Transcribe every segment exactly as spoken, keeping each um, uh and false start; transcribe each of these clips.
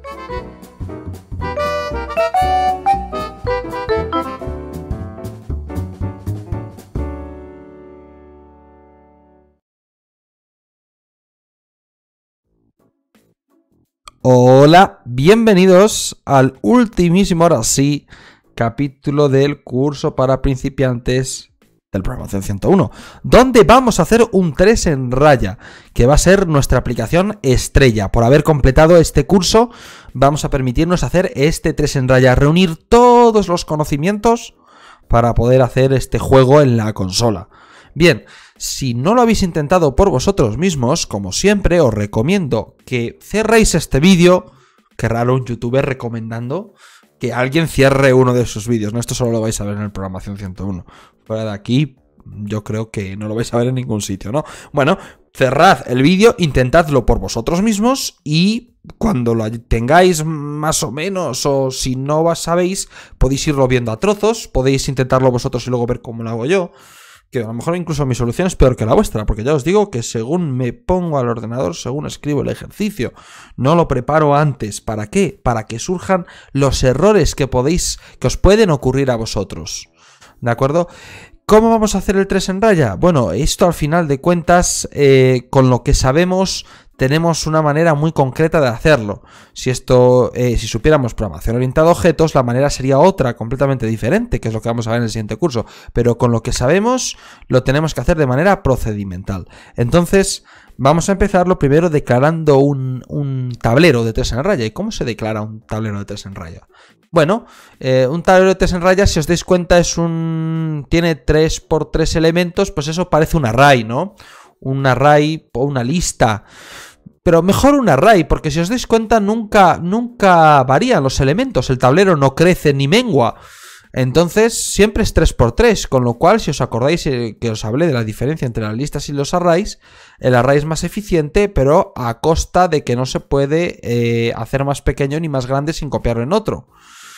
Hola, bienvenidos al ultimísimo, ahora sí, capítulo del curso para principiantes del Programación ciento uno, donde vamos a hacer un tres en raya, que va a ser nuestra aplicación estrella. Por haber completado este curso, vamos a permitirnos hacer este tres en raya, reunir todos los conocimientos para poder hacer este juego en la consola. Bien, si no lo habéis intentado por vosotros mismos, como siempre, os recomiendo que cerréis este vídeo. Qué raro un youtuber recomendando que alguien cierre uno de sus vídeos, ¿no? Esto solo lo vais a ver en el Programación ciento uno. Fuera de aquí, yo creo que no lo vais a ver en ningún sitio, ¿no? Bueno, cerrad el vídeo, intentadlo por vosotros mismos y cuando lo tengáis más o menos, o si no sabéis, podéis irlo viendo a trozos, podéis intentarlo vosotros y luego ver cómo lo hago yo. Que a lo mejor incluso mi solución es peor que la vuestra, porque ya os digo que según me pongo al ordenador, según escribo el ejercicio, no lo preparo antes. ¿Para qué? Para que surjan los errores que podéis, que os pueden ocurrir a vosotros. ¿De acuerdo? ¿Cómo vamos a hacer el tres en raya? Bueno, esto al final de cuentas, eh, con lo que sabemos, tenemos una manera muy concreta de hacerlo. Si esto, eh, si supiéramos programación orientada a objetos, la manera sería otra, completamente diferente, que es lo que vamos a ver en el siguiente curso. Pero con lo que sabemos, lo tenemos que hacer de manera procedimental. Entonces, vamos a empezar lo primero declarando un, un tablero de tres en raya. ¿Y cómo se declara un tablero de tres en raya? Bueno, eh, un tablero de tres en raya, si os dais cuenta, es un tiene tres por tres elementos, pues eso parece un array, ¿no? Un array o una lista. Pero mejor un array, porque si os dais cuenta nunca, nunca varían los elementos, el tablero no crece ni mengua. Entonces siempre es tres por tres, con lo cual si os acordáis que os hablé de la diferencia entre las listas y los arrays, el array es más eficiente, pero a costa de que no se puede eh, hacer más pequeño ni más grande sin copiarlo en otro.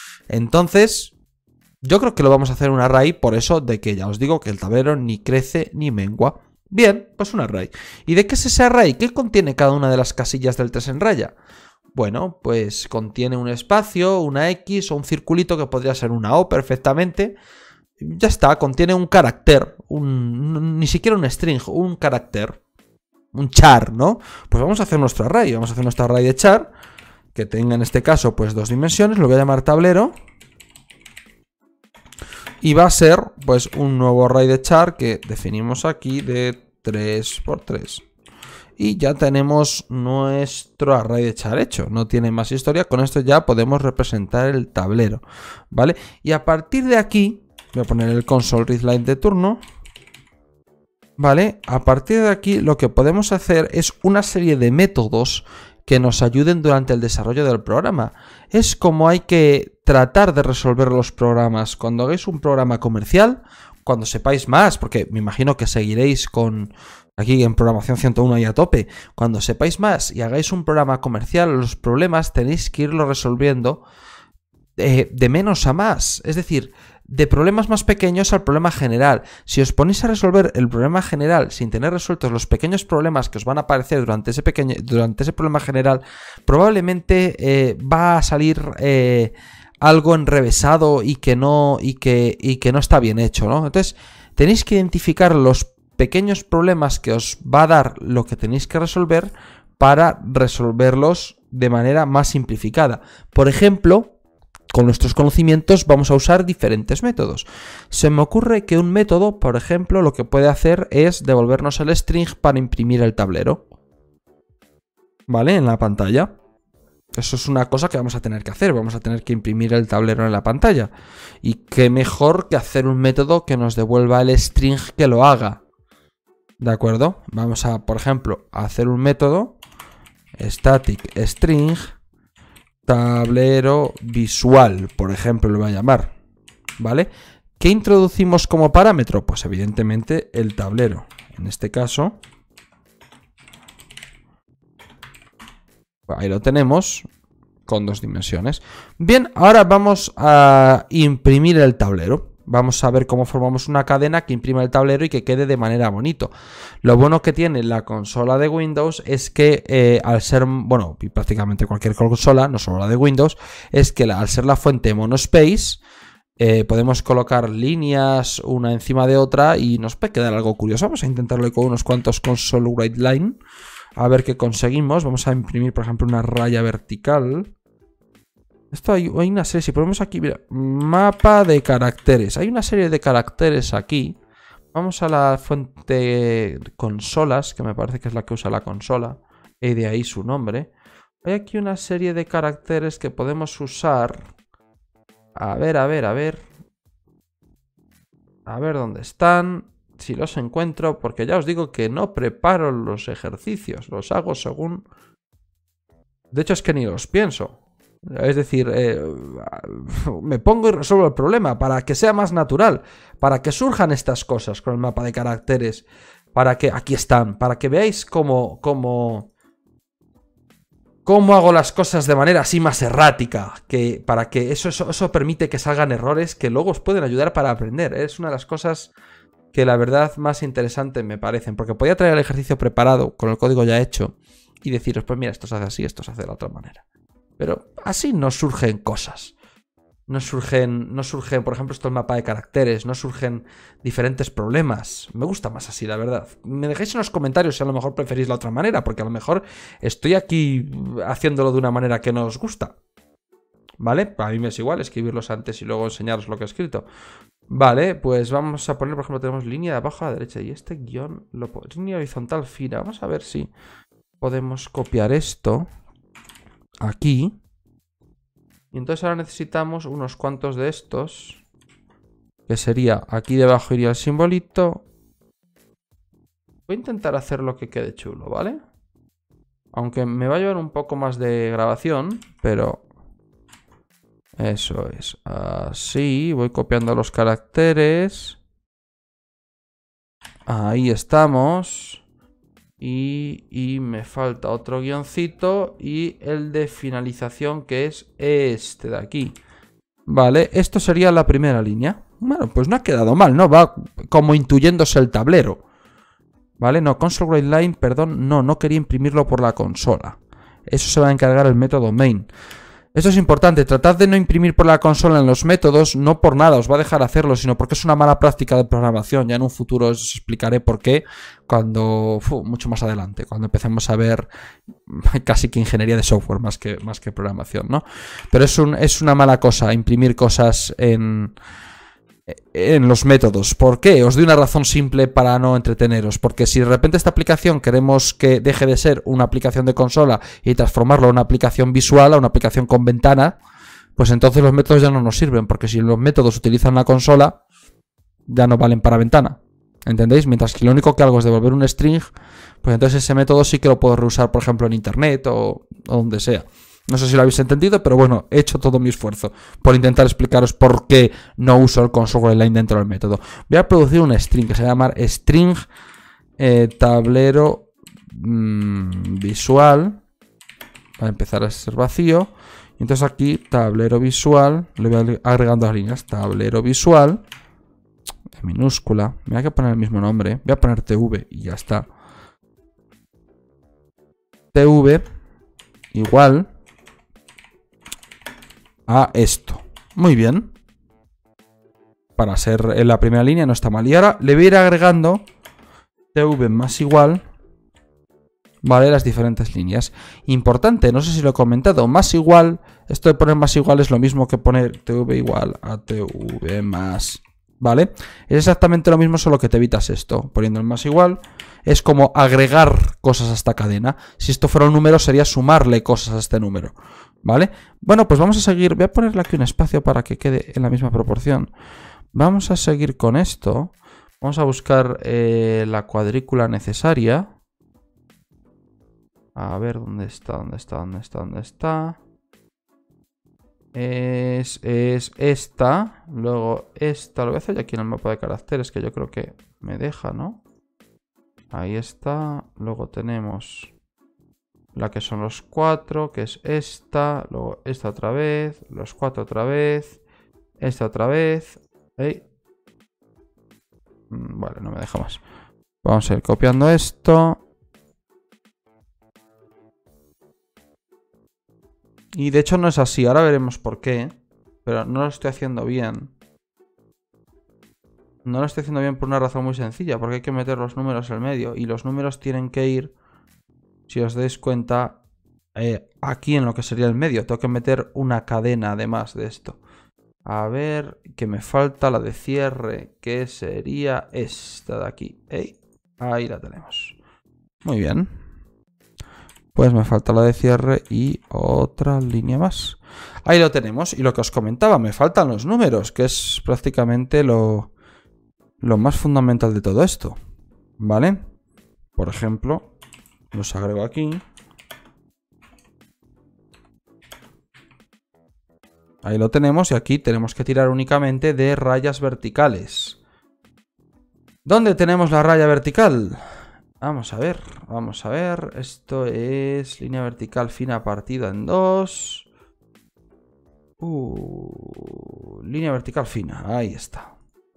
Entonces, yo creo que lo vamos a hacer un array, por eso de que ya os digo que el tablero ni crece ni mengua. Bien, pues un array. ¿Y de qué es ese array? ¿Qué contiene cada una de las casillas del tres en raya? Bueno, pues contiene un espacio, una X o un circulito que podría ser una O perfectamente. Ya está, contiene un carácter, un, ni siquiera un string, un carácter, un char, ¿no? Pues vamos a hacer nuestro array, vamos a hacer nuestro array de char, que tenga en este caso pues dos dimensiones, lo voy a llamar tablero. Y va a ser pues un nuevo array de char que definimos aquí de tres por tres. Y ya tenemos nuestro array de char hecho. No tiene más historia. Con esto ya podemos representar el tablero, ¿vale? Y a partir de aquí, voy a poner el console readline de turno. ¿Vale? A partir de aquí lo que podemos hacer es una serie de métodos que nos ayuden durante el desarrollo del programa. Es como hay que tratar de resolver los programas. Cuando hagáis un programa comercial, cuando sepáis más, porque me imagino que seguiréis con aquí en Programación ciento uno y a tope, cuando sepáis más y hagáis un programa comercial, los problemas tenéis que irlo resolviendo eh, de menos a más. Es decir, de problemas más pequeños al problema general. Si os ponéis a resolver el problema general sin tener resueltos los pequeños problemas que os van a aparecer durante ese, pequeño, durante ese problema general, probablemente eh, va a salir eh, algo enrevesado y que, no, y, que, y que no está bien hecho, ¿no? Entonces, tenéis que identificar los pequeños problemas que os va a dar lo que tenéis que resolver para resolverlos de manera más simplificada. Por ejemplo, con nuestros conocimientos vamos a usar diferentes métodos. Se me ocurre que un método, por ejemplo, lo que puede hacer es devolvernos el string para imprimir el tablero, ¿vale? En la pantalla. Eso es una cosa que vamos a tener que hacer. Vamos a tener que imprimir el tablero en la pantalla. Y qué mejor que hacer un método que nos devuelva el string que lo haga. ¿De acuerdo? Vamos a, por ejemplo, a hacer un método static string tablero visual, por ejemplo, lo voy a llamar, ¿vale? ¿Qué introducimos como parámetro? Pues evidentemente el tablero. En este caso, ahí lo tenemos con dos dimensiones. Bien, ahora vamos a imprimir el tablero, vamos a ver cómo formamos una cadena que imprima el tablero y que quede de manera bonito. Lo bueno que tiene la consola de Windows es que eh, al ser, bueno, prácticamente cualquier consola, no solo la de Windows, es que la, al ser la fuente monospace, eh, podemos colocar líneas una encima de otra y nos puede quedar algo curioso. Vamos a intentarlo con unos cuantos console write line, a ver qué conseguimos. Vamos a imprimir, por ejemplo, una raya vertical. Esto hay, hay una serie, si ponemos aquí, mira, mapa de caracteres. Hay una serie de caracteres aquí. Vamos a la fuente consolas, que me parece que es la que usa la consola. Y de ahí su nombre. Hay aquí una serie de caracteres que podemos usar. A ver, a ver, a ver. A ver dónde están. Si los encuentro, porque ya os digo que no preparo los ejercicios. Los hago según... De hecho es que ni los pienso. Es decir, eh, me pongo y resuelvo el problema para que sea más natural, para que surjan estas cosas con el mapa de caracteres, para que, aquí están, para que veáis cómo, cómo, cómo hago las cosas de manera así más errática, que, para que eso, eso, eso permite que salgan errores que luego os pueden ayudar para aprender. Es una de las cosas que la verdad más interesante me parecen, porque podía traer el ejercicio preparado con el código ya hecho y deciros, pues mira, esto se hace así, esto se hace de la otra manera. Pero así no surgen cosas. No surgen, no surgen, por ejemplo, esto el mapa de caracteres, no surgen diferentes problemas. Me gusta más así, la verdad. Me dejéis en los comentarios si a lo mejor preferís la otra manera, porque a lo mejor estoy aquí haciéndolo de una manera que no os gusta. ¿Vale? A mí me es igual escribirlos antes y luego enseñaros lo que he escrito. Vale, pues vamos a poner, por ejemplo, tenemos línea de abajo a la derecha y este guión, lo, línea horizontal fina. Vamos a ver si podemos copiar esto aquí. Y entonces ahora necesitamos unos cuantos de estos. Que sería, aquí debajo iría el simbolito. Voy a intentar hacer lo que quede chulo, ¿vale? Aunque me va a llevar un poco más de grabación, pero... Eso es. Así, voy copiando los caracteres. Ahí estamos. Y, y me falta otro guioncito y el de finalización, que es este de aquí. Vale, esto sería la primera línea. Bueno, pues no ha quedado mal, ¿no? Va como intuyéndose el tablero. Vale, no, console write line, perdón, no, no quería imprimirlo por la consola. Eso se va a encargar el método main. Esto es importante, tratad de no imprimir por la consola en los métodos, no por nada, os va a dejar hacerlo, sino porque es una mala práctica de programación. Ya en un futuro os explicaré por qué, cuando, fu, mucho más adelante, cuando empecemos a ver casi que ingeniería de software más que, más que programación, ¿no? Pero es, un, es una mala cosa imprimir cosas en... en los métodos. ¿Por qué? Os doy una razón simple para no entreteneros. Porque si de repente esta aplicación queremos que deje de ser una aplicación de consola y transformarlo a una aplicación visual, a una aplicación con ventana, pues entonces los métodos ya no nos sirven. Porque si los métodos utilizan la consola, ya no valen para ventana. ¿Entendéis? Mientras que lo único que hago es devolver un string, pues entonces ese método sí que lo puedo reusar, por ejemplo, en internet o, o donde sea. No sé si lo habéis entendido, pero bueno, he hecho todo mi esfuerzo por intentar explicaros por qué no uso el console write line dentro del método. Voy a producir un string que se llama string eh, tablero mmm, visual. Va a empezar a ser vacío. Y entonces aquí, tablero visual, le voy agregando las líneas. Tablero visual, en minúscula. Me voy a poner el mismo nombre. Voy a poner T V y ya está. T V igual a esto. Muy bien. Para ser en la primera línea no está mal. Y ahora le voy a ir agregando T V más igual, vale, las diferentes líneas. Importante, no sé si lo he comentado, más igual, esto de poner más igual es lo mismo que poner T V igual a T V más, ¿vale? Es exactamente lo mismo, solo que te evitas esto. Poniendo el más igual es como agregar cosas a esta cadena. Si esto fuera un número sería sumarle cosas a este número, ¿vale? Bueno, pues vamos a seguir. Voy a ponerle aquí un espacio para que quede en la misma proporción. Vamos a seguir con esto. Vamos a buscar eh, la cuadrícula necesaria. A ver, ¿dónde está? ¿Dónde está? ¿Dónde está? ¿Dónde está? Es, es esta. Luego esta. Lo voy a hacer ya aquí en el mapa de caracteres, que yo creo que me deja, ¿no? Ahí está. Luego tenemos la que son los cuatro, que es esta. Luego esta otra vez. Los cuatro otra vez. Esta otra vez. ¿Eh? Vale, no me deja más. Vamos a ir copiando esto. Y de hecho no es así, ahora veremos por qué. Pero no lo estoy haciendo bien. No lo estoy haciendo bien por una razón muy sencilla, porque hay que meter los números en el medio. Y los números tienen que ir, si os dais cuenta, eh, aquí en lo que sería el medio. Tengo que meter una cadena además de esto. A ver, que me falta la de cierre, que sería esta de aquí. ¡Ey! Ahí la tenemos. Muy bien. Pues me falta la de cierre y otra línea más. Ahí lo tenemos. Y lo que os comentaba, me faltan los números, que es prácticamente lo, lo más fundamental de todo esto. ¿Vale? Por ejemplo, los agrego aquí. Ahí lo tenemos y aquí tenemos que tirar únicamente de rayas verticales. ¿Dónde tenemos la raya vertical? Vamos a ver, vamos a ver. Esto es línea vertical fina partida en dos. Uh, línea vertical fina, ahí está.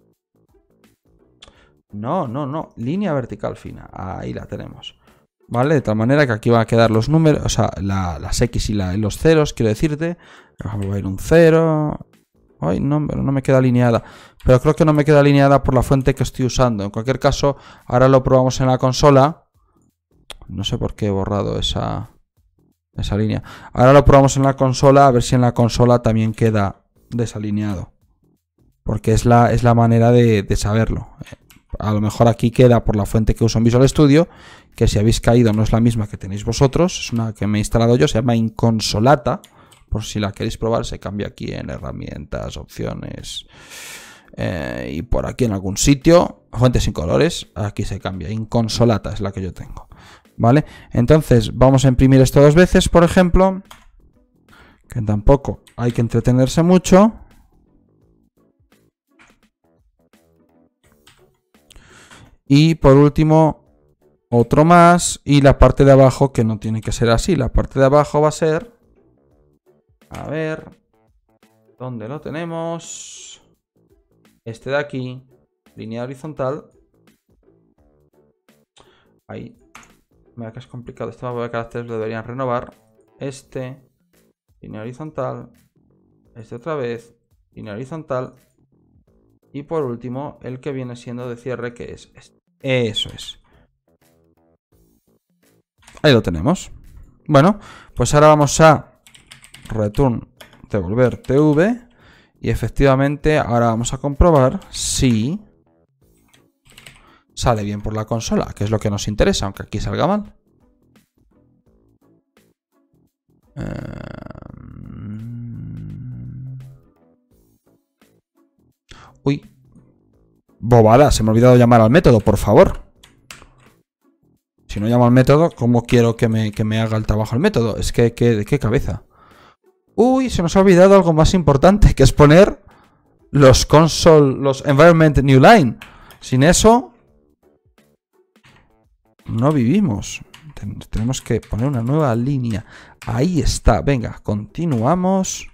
No, no, no, línea vertical fina, ahí la tenemos. ¿Vale? De tal manera que aquí van a quedar los números, o sea, la, las X y la, los ceros, quiero decirte. Por ejemplo, va a ir un cero. Ay, no, pero no me queda alineada. Pero creo que no me queda alineada por la fuente que estoy usando. En cualquier caso, ahora lo probamos en la consola. No sé por qué he borrado esa, esa línea. Ahora lo probamos en la consola, a ver si en la consola también queda desalineado. Porque es la, es la manera de, de saberlo. A lo mejor aquí queda por la fuente que uso en Visual Studio, que si habéis caído no es la misma que tenéis vosotros, es una que me he instalado yo, se llama Inconsolata, por si la queréis probar, se cambia aquí en herramientas, opciones, eh, y por aquí en algún sitio, fuentes sin colores, aquí se cambia, Inconsolata es la que yo tengo, ¿vale? Entonces vamos a imprimir esto dos veces, por ejemplo, que tampoco hay que entretenerse mucho. Y por último, otro más. Y la parte de abajo, que no tiene que ser así. La parte de abajo va a ser... A ver... ¿Dónde lo tenemos? Este de aquí. Línea horizontal. Ahí. Mira que es complicado. Este mapa de caracteres lo deberían renovar. Este. Línea horizontal. Este otra vez. Línea horizontal. Y por último, el que viene siendo de cierre, que es este. Eso es. Ahí lo tenemos. Bueno, pues ahora vamos a return devolver T V. Y efectivamente, ahora vamos a comprobar si sale bien por la consola, que es lo que nos interesa, aunque aquí salga mal. Uy. Bobada, se me ha olvidado llamar al método, por favor. Si no llamo al método, ¿cómo quiero que me, que me haga el trabajo el método? Es que, que, ¿de qué cabeza? Uy, se nos ha olvidado algo más importante, que es poner los console, los environment new line. Sin eso, no vivimos. Ten, tenemos que poner una nueva línea. Ahí está, venga, continuamos.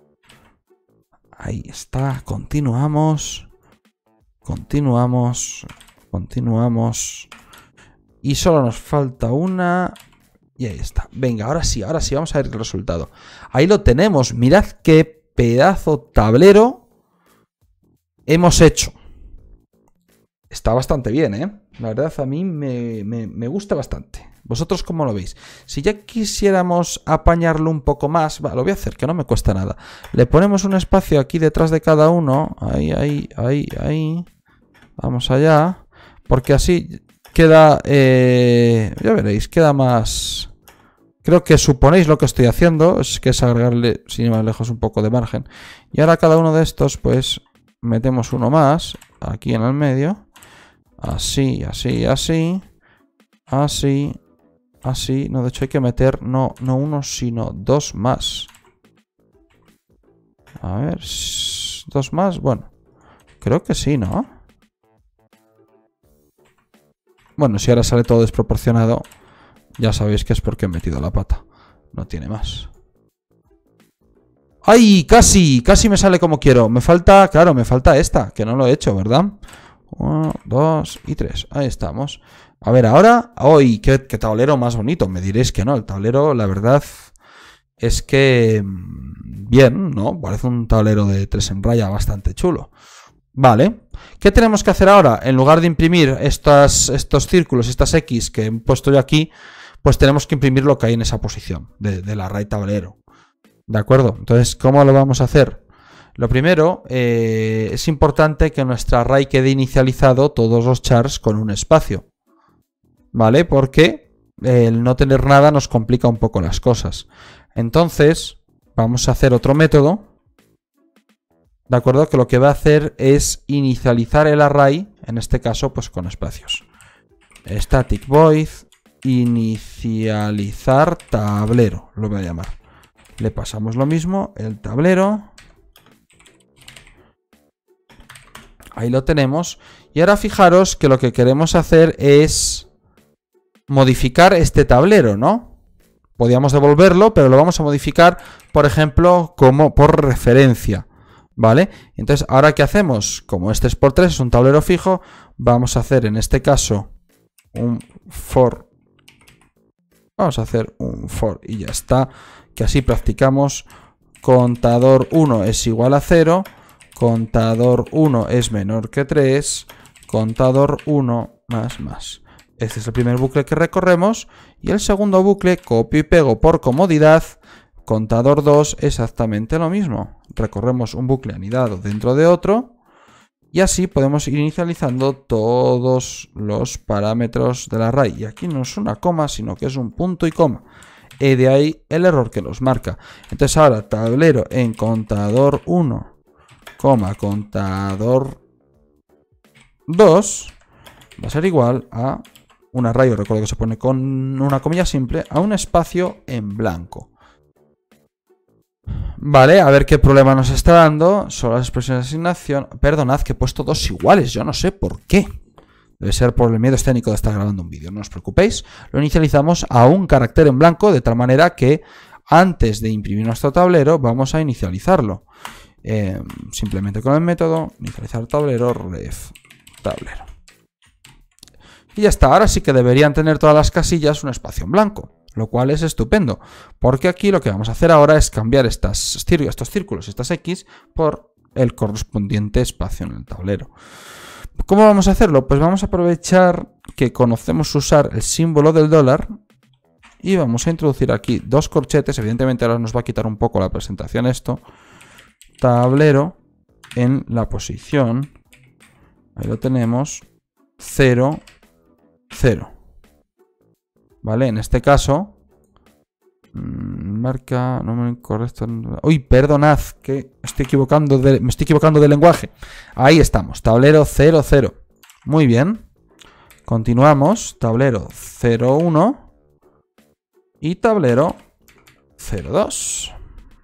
Ahí está, continuamos. Continuamos, continuamos. Y solo nos falta una. Y ahí está. Venga, ahora sí, ahora sí, vamos a ver el resultado. Ahí lo tenemos. Mirad qué pedazo tablero hemos hecho. Está bastante bien, ¿eh? La verdad, a mí me, me, me gusta bastante. ¿Vosotros cómo lo veis? Si ya quisiéramos apañarlo un poco más, va, lo voy a hacer, que no me cuesta nada. Le ponemos un espacio aquí detrás de cada uno. Ahí, ahí, ahí, ahí. Vamos allá. Porque así queda... Eh, ya veréis, queda más... Creo que suponéis lo que estoy haciendo. Es que es agregarle, sin ir más lejos, un poco de margen. Y ahora cada uno de estos, pues, metemos uno más. Aquí en el medio. Así, así, así. Así. Así, no, de hecho hay que meter no, no uno, sino dos más. A ver, dos más, bueno, creo que sí, ¿no? Bueno, si ahora sale todo desproporcionado, ya sabéis que es porque he metido la pata. No tiene más. ¡Ay! Casi, casi me sale como quiero. Me falta, claro, me falta esta, que no lo he hecho, ¿verdad? uno, dos y tres. Ahí estamos. A ver, ahora... ¡Uy! Qué, qué tablero más bonito! Me diréis que no. El tablero, la verdad, es que... Bien, ¿no? Parece un tablero de tres en raya bastante chulo. Vale. ¿Qué tenemos que hacer ahora? En lugar de imprimir estas, estos círculos, estas X que he puesto yo aquí, pues tenemos que imprimir lo que hay en esa posición de, del array tablero. ¿De acuerdo? Entonces, ¿cómo lo vamos a hacer? Lo primero, eh, es importante que nuestro array quede inicializado todos los chars con un espacio. ¿Vale? Porque el no tener nada nos complica un poco las cosas. Entonces, vamos a hacer otro método. ¿De acuerdo? Que lo que va a hacer es inicializar el array, en este caso, pues con espacios. Static void, inicializar tablero, lo voy a llamar. Le pasamos lo mismo, el tablero. Ahí lo tenemos. Y ahora fijaros que lo que queremos hacer es modificar este tablero, ¿no? Podríamos devolverlo, pero lo vamos a modificar, por ejemplo, como por referencia. ¿Vale? Entonces, ¿ahora qué hacemos? Como este es por tres, es un tablero fijo, vamos a hacer en este caso un for. Vamos a hacer un for y ya está. Que así practicamos. Contador uno es igual a cero. Contador uno es menor que tres. Contador uno más más. Este es el primer bucle que recorremos. Y el segundo bucle, copio y pego por comodidad. Contador dos, exactamente lo mismo. Recorremos un bucle anidado dentro de otro. Y así podemos ir inicializando todos los parámetros del array. Y aquí no es una coma, sino que es un punto y coma. Y de ahí el error que nos marca. Entonces ahora tablero en contador uno, coma, contador dos, va a ser igual a un array, os recuerdo que se pone con una comilla simple, a un espacio en blanco. Vale, a ver qué problema nos está dando. Son las expresiones de asignación. Perdonad que he puesto dos iguales, yo no sé por qué. Debe ser por el miedo escénico de estar grabando un vídeo, no os preocupéis. Lo inicializamos a un carácter en blanco, de tal manera que antes de imprimir nuestro tablero vamos a inicializarlo. Eh, simplemente con el método inicializar tablero, ref tablero. Y ya está, ahora sí que deberían tener todas las casillas un espacio en blanco. Lo cual es estupendo, porque aquí lo que vamos a hacer ahora es cambiar estas, estos círculos, estas X, por el correspondiente espacio en el tablero. ¿Cómo vamos a hacerlo? Pues vamos a aprovechar que conocemos usar el símbolo del dólar y vamos a introducir aquí dos corchetes. Evidentemente ahora nos va a quitar un poco la presentación esto. Tablero en la posición, ahí lo tenemos, cero, cero. ¿Vale? En este caso, marca, número incorrecto. Uy, perdonad, que estoy equivocando de, me estoy equivocando de lenguaje. Ahí estamos, tablero cero, cero. Muy bien. Continuamos, tablero cero, uno y tablero cero, dos.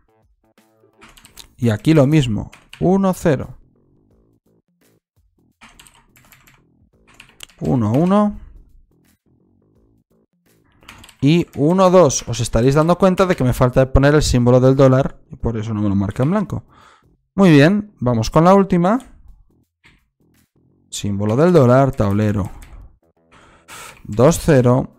Y aquí lo mismo, uno, cero. uno, uno. Y uno, dos. Os estaréis dando cuenta de que me falta poner el símbolo del dólar y por eso no me lo marca en blanco. Muy bien, vamos con la última. Símbolo del dólar, tablero dos, cero.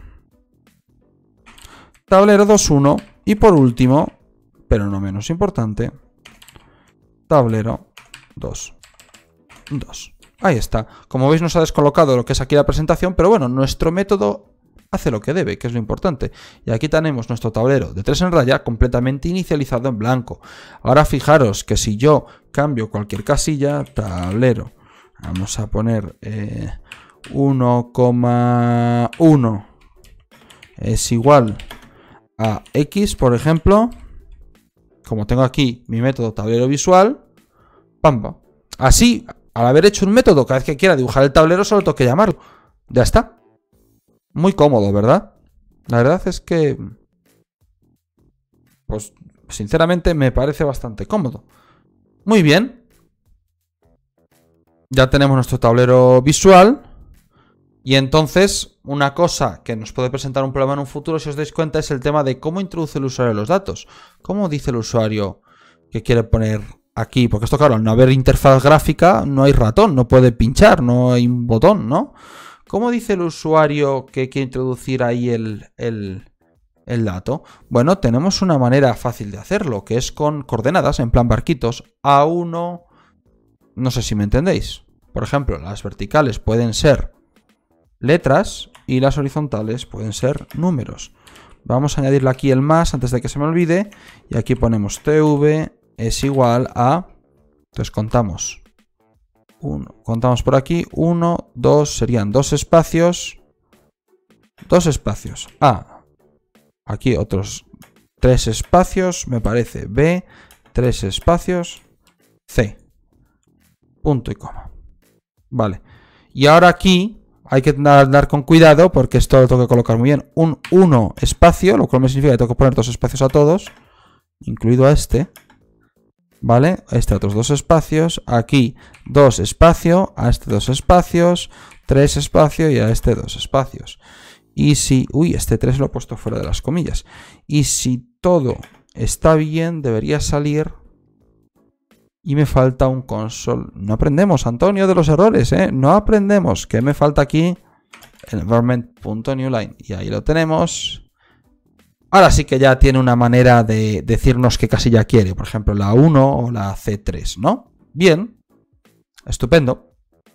Tablero dos, uno. Y por último, pero no menos importante, tablero dos, dos. Ahí está. Como veis nos ha descolocado lo que es aquí la presentación, pero bueno, nuestro método hace lo que debe, que es lo importante. Y aquí tenemos nuestro tablero de tres en raya completamente inicializado en blanco. Ahora fijaros que si yo cambio cualquier casilla, tablero, vamos a poner eh, uno coma uno es igual a X, por ejemplo. Como tengo aquí mi método tablero visual, pamba. Así, al haber hecho un método, cada vez que quiera dibujar el tablero, solo tengo que llamarlo. Ya está. Muy cómodo, ¿verdad? La verdad es que, pues, sinceramente me parece bastante cómodo. Muy bien. Ya tenemos nuestro tablero visual. Y entonces, una cosa que nos puede presentar un problema en un futuro, si os dais cuenta, es el tema de cómo introduce el usuario los datos. ¿Cómo dice el usuario que quiere poner aquí, porque esto, claro, al no haber interfaz gráfica, no hay ratón, no puede pinchar, no hay un botón, ¿no? ¿Cómo dice el usuario que quiere introducir ahí el, el, el dato? Bueno, tenemos una manera fácil de hacerlo, que es con coordenadas, en plan barquitos. A uno, no sé si me entendéis. Por ejemplo, las verticales pueden ser letras y las horizontales pueden ser números. Vamos a añadirle aquí el más antes de que se me olvide. Y aquí ponemos T V es igual a... Entonces contamos. Uno, contamos por aquí. uno, dos, serían dos espacios. Dos espacios. A. Aquí otros tres espacios, me parece. B. Tres espacios. C. Punto y coma. Vale. Y ahora aquí... Hay que andar con cuidado porque esto lo tengo que colocar muy bien. Un uno espacio, lo cual me significa que tengo que poner dos espacios a todos, incluido a este. ¿Vale? A este otros dos espacios. Aquí dos espacio, a este dos espacios, tres espacios y a este dos espacios. Y si... Uy, este tres lo he puesto fuera de las comillas. Y si todo está bien, debería salir... Y me falta un console. No aprendemos, Antonio, de los errores, ¿eh? No aprendemos. ¿Qué me falta aquí? Environment.newline. Y ahí lo tenemos. Ahora sí que ya tiene una manera de decirnos qué casilla quiere. Por ejemplo, la uno o la C tres, ¿no? Bien. Estupendo.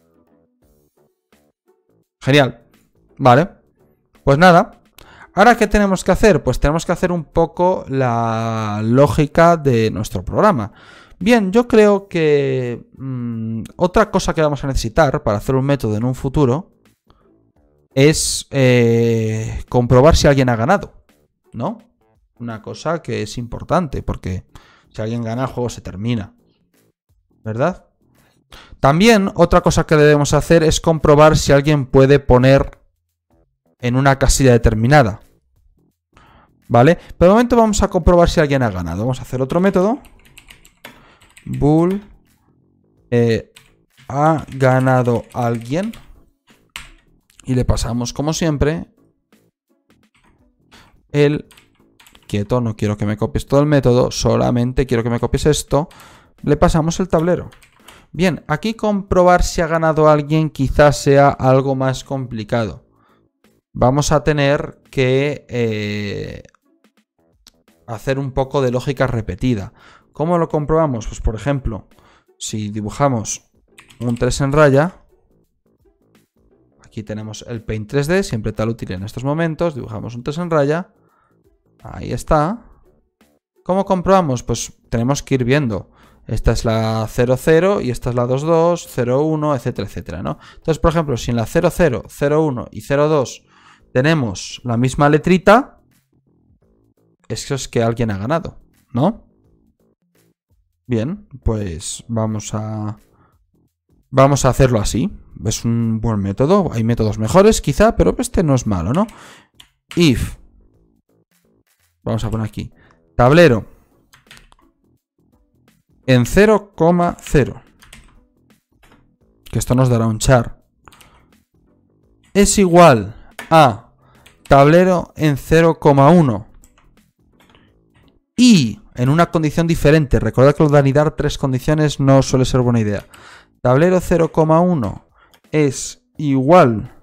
Genial. Vale. Pues nada. Ahora, ¿qué tenemos que hacer? Pues tenemos que hacer un poco la lógica de nuestro programa. Bien, yo creo que mmm, otra cosa que vamos a necesitar para hacer un método en un futuro es eh, comprobar si alguien ha ganado, ¿no? Una cosa que es importante, porque si alguien gana el juego se termina, ¿verdad? También otra cosa que debemos hacer es comprobar si alguien puede poner en una casilla determinada, ¿vale? Pero de momento vamos a comprobar si alguien ha ganado. Vamos a hacer otro método. Bool eh, ha ganado alguien y le pasamos como siempre el quieto, no quiero que me copies todo el método, solamente quiero que me copies esto. Le pasamos el tablero. Bien, aquí comprobar si ha ganado alguien quizás sea algo más complicado. Vamos a tener que eh, hacer un poco de lógica repetida. ¿Cómo lo comprobamos? Pues por ejemplo, si dibujamos un tres en raya, aquí tenemos el Paint tres D, siempre tal útil en estos momentos, dibujamos un tres en raya, ahí está. ¿Cómo comprobamos? Pues tenemos que ir viendo, esta es la cero cero y esta es la dos dos, cero uno, etcétera, etcétera, ¿no? Entonces, por ejemplo, si en la cero cero, cero uno y cero dos tenemos la misma letrita, eso es que alguien ha ganado, ¿no? Bien, pues vamos a vamos a hacerlo así. Es un buen método. Hay métodos mejores quizá, pero este no es malo, ¿no? If. Vamos a poner aquí. Tablero. En cero coma cero. Que esto nos dará un char. Es igual a tablero en cero coma uno. Y en una condición diferente. Recordad que lo de anidar tres condiciones no suele ser buena idea. Tablero cero coma uno es igual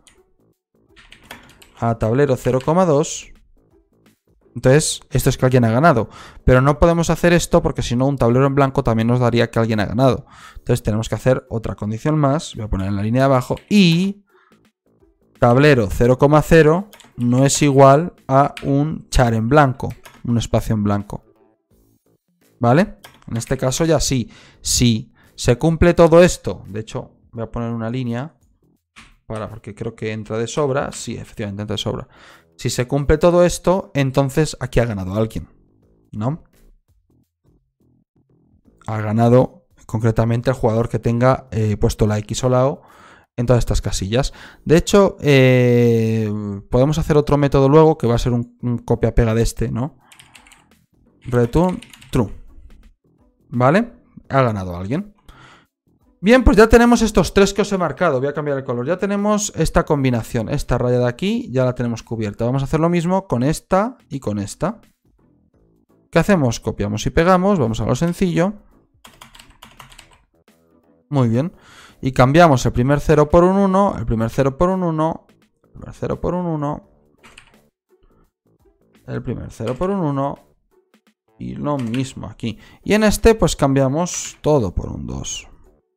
a tablero cero coma dos. Entonces, esto es que alguien ha ganado. Pero no podemos hacer esto porque si no un tablero en blanco también nos daría que alguien ha ganado. Entonces tenemos que hacer otra condición más. Voy a poner en la línea de abajo. Y tablero cero coma cero no es igual a un char en blanco. Un espacio en blanco. ¿Vale? En este caso ya sí. Si se cumple todo esto. De hecho, voy a poner una línea. Para, porque creo que entra de sobra. Sí, efectivamente entra de sobra. Si se cumple todo esto, entonces aquí ha ganado alguien. ¿No? Ha ganado concretamente el jugador que tenga eh, puesto la X o la O en todas estas casillas. De hecho, eh, podemos hacer otro método luego que va a ser un, un copia-pega de este, ¿no? Return true. ¿Vale? Ha ganado alguien. Bien, pues ya tenemos estos tres que os he marcado. Voy a cambiar el color. Ya tenemos esta combinación. Esta raya de aquí ya la tenemos cubierta. Vamos a hacer lo mismo con esta y con esta. ¿Qué hacemos? Copiamos y pegamos. Vamos a lo sencillo. Muy bien. Y cambiamos el primer cero por un uno, el primer cero por un uno, el primer cero por un uno, el primer cero por un uno y lo mismo aquí. Y en este pues cambiamos todo por un dos.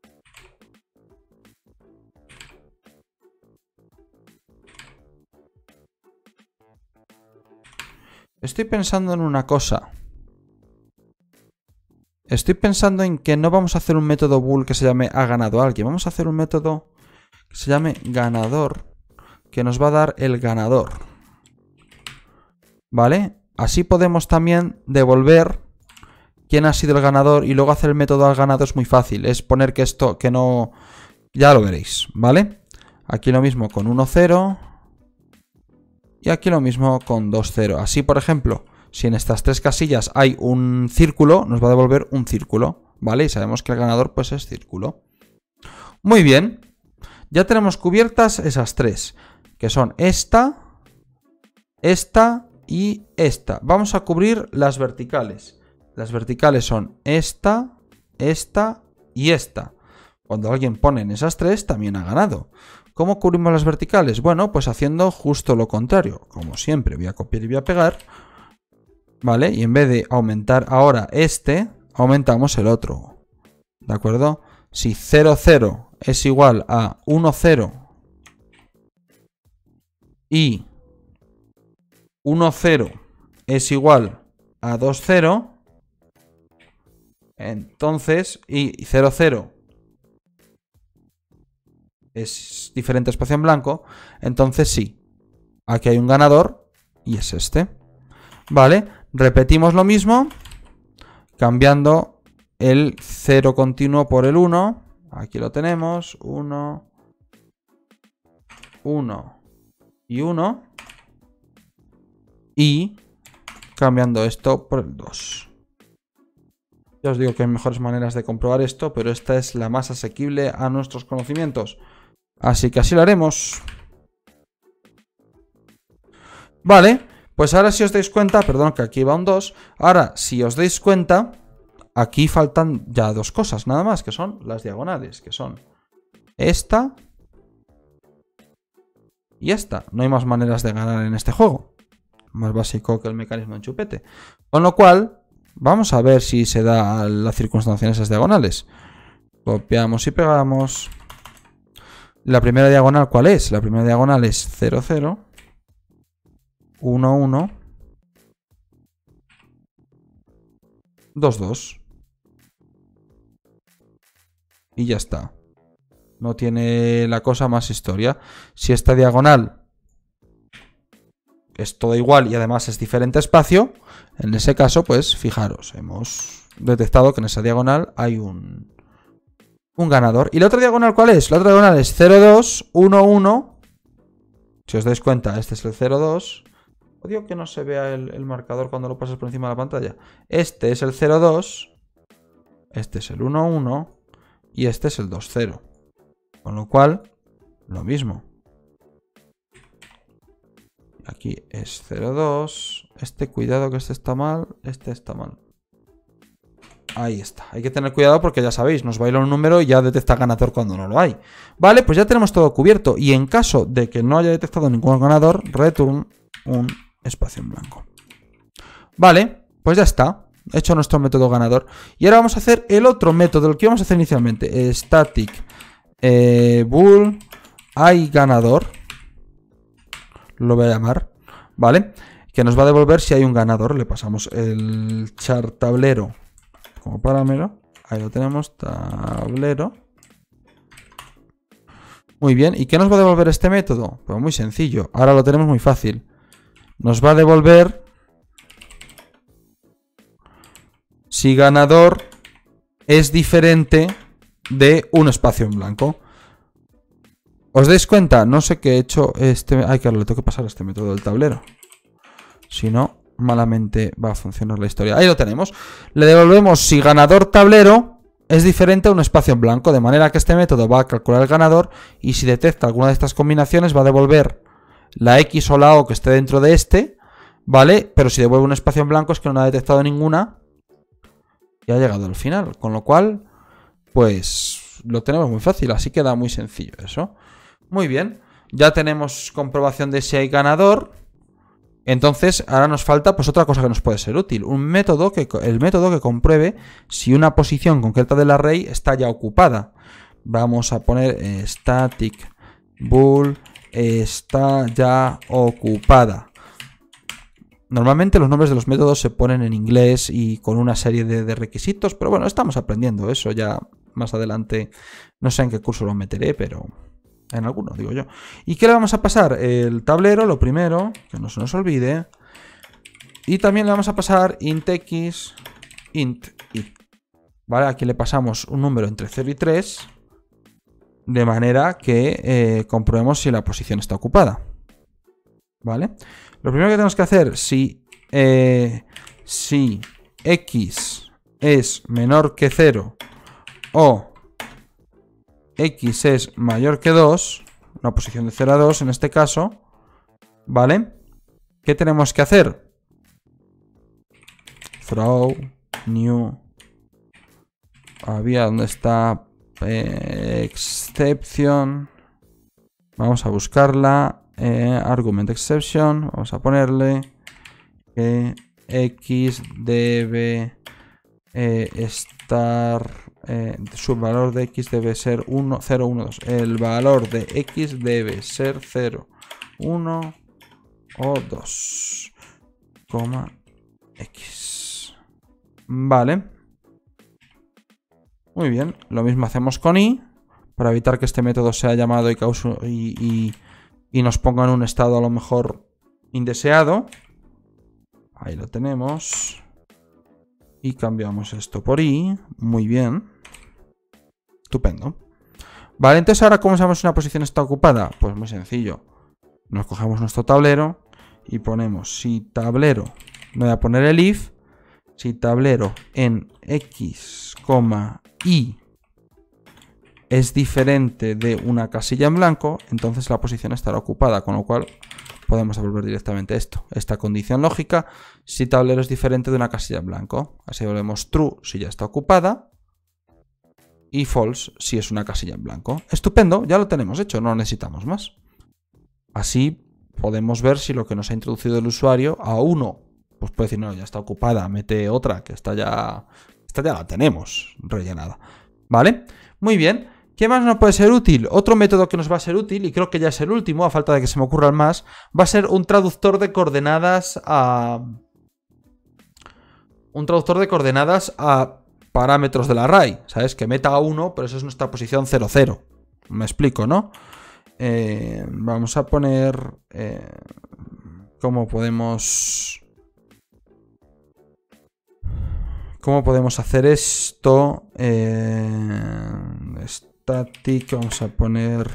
Estoy pensando en una cosa. Estoy pensando en que no vamos a hacer un método bool que se llame ha ganado alguien. Vamos a hacer un método que se llame ganador, que nos va a dar el ganador. ¿Vale? Así podemos también devolver quién ha sido el ganador y luego hacer el método al ganado es muy fácil. Es poner que esto, que no... Ya lo veréis, ¿vale? Aquí lo mismo con uno cero y aquí lo mismo con dos cero. Así, por ejemplo... Si en estas tres casillas hay un círculo, nos va a devolver un círculo, ¿vale? Y sabemos que el ganador pues es círculo. Muy bien. Ya tenemos cubiertas esas tres, que son esta, esta y esta. Vamos a cubrir las verticales. Las verticales son esta, esta y esta. Cuando alguien pone en esas tres, también ha ganado. ¿Cómo cubrimos las verticales? Bueno, pues haciendo justo lo contrario. Como siempre, voy a copiar y voy a pegar. ¿Vale? Y en vez de aumentar ahora este, aumentamos el otro. ¿De acuerdo? Si cero cero es igual a uno cero y uno cero es igual a dos cero, entonces, y cero cero es diferente espacio en blanco, entonces sí. Aquí hay un ganador y es este. ¿Vale? Repetimos lo mismo, cambiando el cero continuo por el uno. Aquí lo tenemos, uno, uno y uno. Y cambiando esto por el dos. Ya os digo que hay mejores maneras de comprobar esto, pero esta es la más asequible a nuestros conocimientos. Así que así lo haremos. Vale. Pues ahora si os dais cuenta, perdón que aquí va un dos, ahora si os dais cuenta, aquí faltan ya dos cosas nada más, que son las diagonales, que son esta y esta. No hay más maneras de ganar en este juego, más básico que el mecanismo en chupete. Con lo cual, vamos a ver si se da la circunstancia en esas diagonales. Copiamos y pegamos. La primera diagonal, ¿cuál es? La primera diagonal es cero cero. uno uno, dos dos. Y ya está. No tiene la cosa más historia. Si esta diagonal es todo igual y además es diferente espacio, en ese caso, pues fijaros, hemos detectado que en esa diagonal hay un, un ganador. ¿Y la otra diagonal cuál es? La otra diagonal es cero dos, uno uno. Si os dais cuenta, este es el cero dos. Odio que no se vea el, el marcador cuando lo pasas por encima de la pantalla. Este es el cero dos, este es el uno uno y este es el dos cero. Con lo cual, lo mismo. Aquí es cero dos. Este, cuidado que este está mal, este está mal. Ahí está. Hay que tener cuidado porque ya sabéis, nos baila un número y ya detecta ganador cuando no lo hay. Vale, pues ya tenemos todo cubierto. Y en caso de que no haya detectado ningún ganador, return un espacio en blanco. Vale, pues ya está. Hecho nuestro método ganador. Y ahora vamos a hacer el otro método, el que íbamos a hacer inicialmente. Static eh, bool hay ganador. Lo voy a llamar. Vale. Que nos va a devolver si hay un ganador. Le pasamos el char tablero como parámetro. Ahí lo tenemos. Tablero. Muy bien. ¿Y qué nos va a devolver este método? Pues muy sencillo. Ahora lo tenemos muy fácil. Nos va a devolver si ganador es diferente de un espacio en blanco. ¿Os dais cuenta? No sé qué he hecho este... Ay, claro, le tengo que pasar este método del tablero. Si no, malamente va a funcionar la historia. Ahí lo tenemos. Le devolvemos si ganador tablero es diferente a un espacio en blanco. De manera que este método va a calcular el ganador y si detecta alguna de estas combinaciones va a devolver la X o la O que esté dentro de este, ¿vale? Pero si devuelve un espacio en blanco es que no ha detectado ninguna y ha llegado al final. Con lo cual, pues lo tenemos muy fácil, así queda muy sencillo eso. Muy bien, ya tenemos comprobación de si hay ganador. Entonces ahora nos falta pues otra cosa que nos puede ser útil, un método que, el método que compruebe si una posición concreta del array está ya ocupada. Vamos a poner eh, static bool está ya ocupada. Normalmente los nombres de los métodos se ponen en inglés y con una serie de, de requisitos, pero bueno, estamos aprendiendo eso ya más adelante. No sé en qué curso lo meteré, pero en alguno, digo yo. ¿Y qué le vamos a pasar? El tablero, lo primero, que no se nos olvide. Y también le vamos a pasar int x, int y. ¿Vale? Aquí le pasamos un número entre cero y tres, de manera que eh, comprobemos si la posición está ocupada. ¿Vale? Lo primero que tenemos que hacer, si, eh, si x es menor que cero o x es mayor que dos, una posición de cero a dos en este caso, ¿vale? ¿Qué tenemos que hacer? Throw, new, había donde está eh, exception, vamos a buscarla. Eh, argument exception, vamos a ponerle que x debe eh, estar, eh, su valor de x debe ser uno, cero, uno, dos. El valor de x debe ser cero, uno o dos, coma x. Vale. Muy bien, lo mismo hacemos con i, para evitar que este método sea llamado y cause y, y y nos ponga en un estado a lo mejor indeseado. Ahí lo tenemos. Y cambiamos esto por i. Muy bien. Estupendo. Vale, entonces ahora ¿cómo sabemos si una posición está ocupada? Pues muy sencillo. Nos cogemos nuestro tablero y ponemos si tablero, no voy a poner el if, si tablero en x, y es diferente de una casilla en blanco, entonces la posición estará ocupada, con lo cual podemos devolver directamente esto. Esta condición lógica, si tablero es diferente de una casilla en blanco. Así volvemos true si ya está ocupada y false si es una casilla en blanco. Estupendo, ya lo tenemos hecho, no necesitamos más. Así podemos ver si lo que nos ha introducido el usuario a uno, pues puede decir, no, ya está ocupada, mete otra, que esta ya, esta ya la tenemos rellenada. ¿Vale? Muy bien. ¿Qué más nos puede ser útil? Otro método que nos va a ser útil, y creo que ya es el último, a falta de que se me ocurran más, va a ser un traductor de coordenadas a... Un traductor de coordenadas a parámetros del array. ¿Sabes? Que meta a uno, pero eso es nuestra posición cero, cero. Me explico, ¿no? Eh, vamos a poner... Eh, ¿Cómo podemos... ¿Cómo podemos hacer esto? Eh, static, vamos a poner...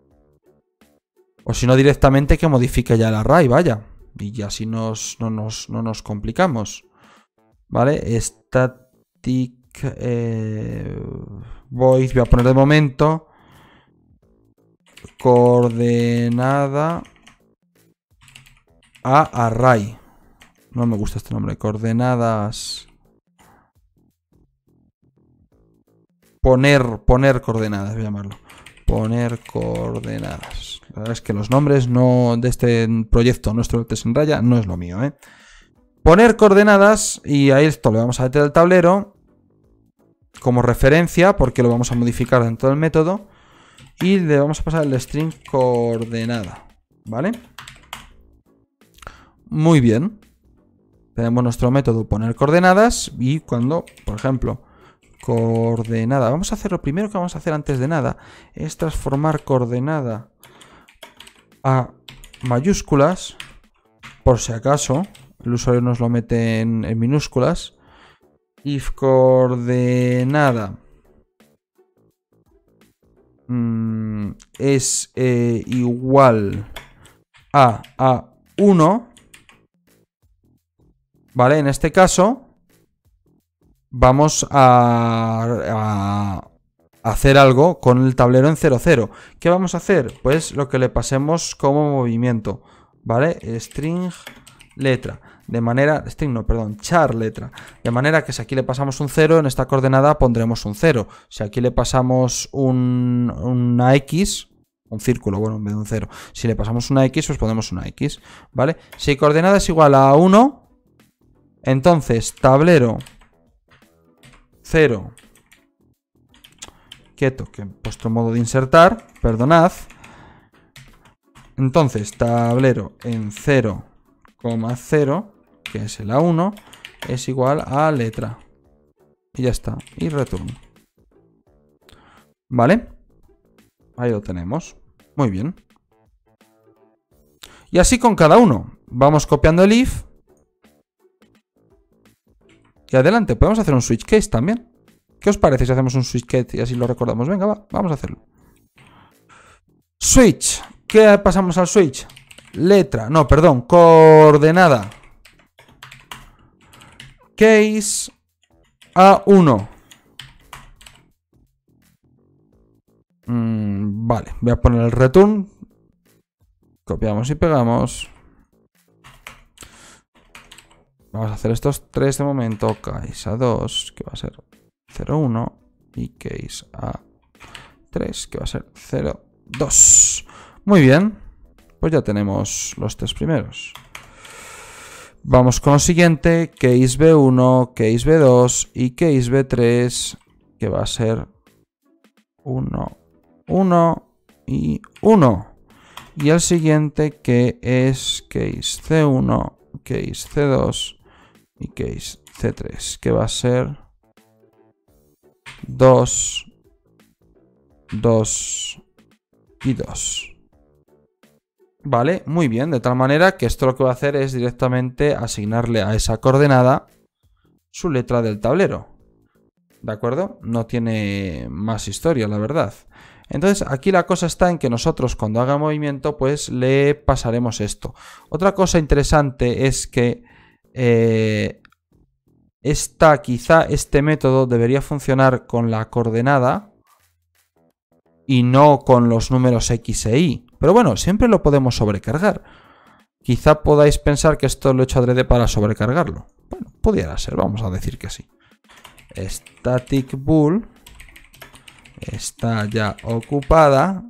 O si no, directamente que modifique ya el array, vaya. Y así nos, no, nos, no nos complicamos. ¿Vale? Static eh, void, voy a poner de momento coordenada a array. No me gusta este nombre. Coordenadas... Poner, poner coordenadas, voy a llamarlo. Poner coordenadas. La verdad es que los nombres no de este proyecto, nuestro test en raya, no es lo mío, ¿eh? Poner coordenadas, y a esto le vamos a meter el tablero como referencia, porque lo vamos a modificar dentro del método. Y le vamos a pasar el string coordenada, ¿vale? Muy bien. Tenemos nuestro método poner coordenadas, y cuando, por ejemplo... coordenada. Vamos a hacer lo primero que vamos a hacer antes de nada. Es transformar coordenada a mayúsculas. Por si acaso el usuario nos lo mete en, en minúsculas. If coordenada mmm, es eh, igual a a uno. Vale, en este caso... Vamos a, a hacer algo con el tablero en cero cero. ¿Qué vamos a hacer? Pues lo que le pasemos como movimiento, ¿vale? String letra. De manera, string no, perdón, char letra. De manera que si aquí le pasamos un cero, en esta coordenada pondremos un cero. Si aquí le pasamos un, una X, un círculo, bueno, en vez de un cero. Si le pasamos una X, pues ponemos una X, ¿vale? Si coordenada es igual a uno, entonces tablero cero, quieto, que he puesto modo de insertar, perdonad. Entonces tablero en cero coma cero, que es el A uno, es igual a letra. Y ya está. Y return. ¿Vale? Ahí lo tenemos. Muy bien. Y así con cada uno. Vamos copiando el if. Y adelante. Podemos hacer un switch case también. ¿Qué os parece si hacemos un switch case y así lo recordamos? Venga, va. Vamos a hacerlo. Switch. ¿Qué pasamos al switch? Letra. No, perdón. Coordenada. Case A uno. Mm, vale, voy a poner el return. Copiamos y pegamos. Vamos a hacer estos tres de momento. Case A dos, que va a ser cero uno. Y case A tres, que va a ser cero dos. Muy bien. Pues ya tenemos los tres primeros. Vamos con lo siguiente, case B uno, case B dos y case B tres, que va a ser uno, uno y uno. Y el siguiente que es case C uno, case C dos y case C tres, que va a ser dos, dos y dos. Vale, muy bien, de tal manera que esto lo que va a hacer es directamente asignarle a esa coordenada su letra del tablero. ¿De acuerdo? No tiene más historia, la verdad. Entonces, aquí la cosa está en que nosotros cuando haga movimiento, pues le pasaremos esto. Otra cosa interesante es que eh, esta, quizá este método debería funcionar con la coordenada y no con los números X e Y. Pero bueno, siempre lo podemos sobrecargar. Quizá podáis pensar que esto lo he hecho adrede para sobrecargarlo. Bueno, pudiera ser, vamos a decir que sí. Static bool está ya ocupada.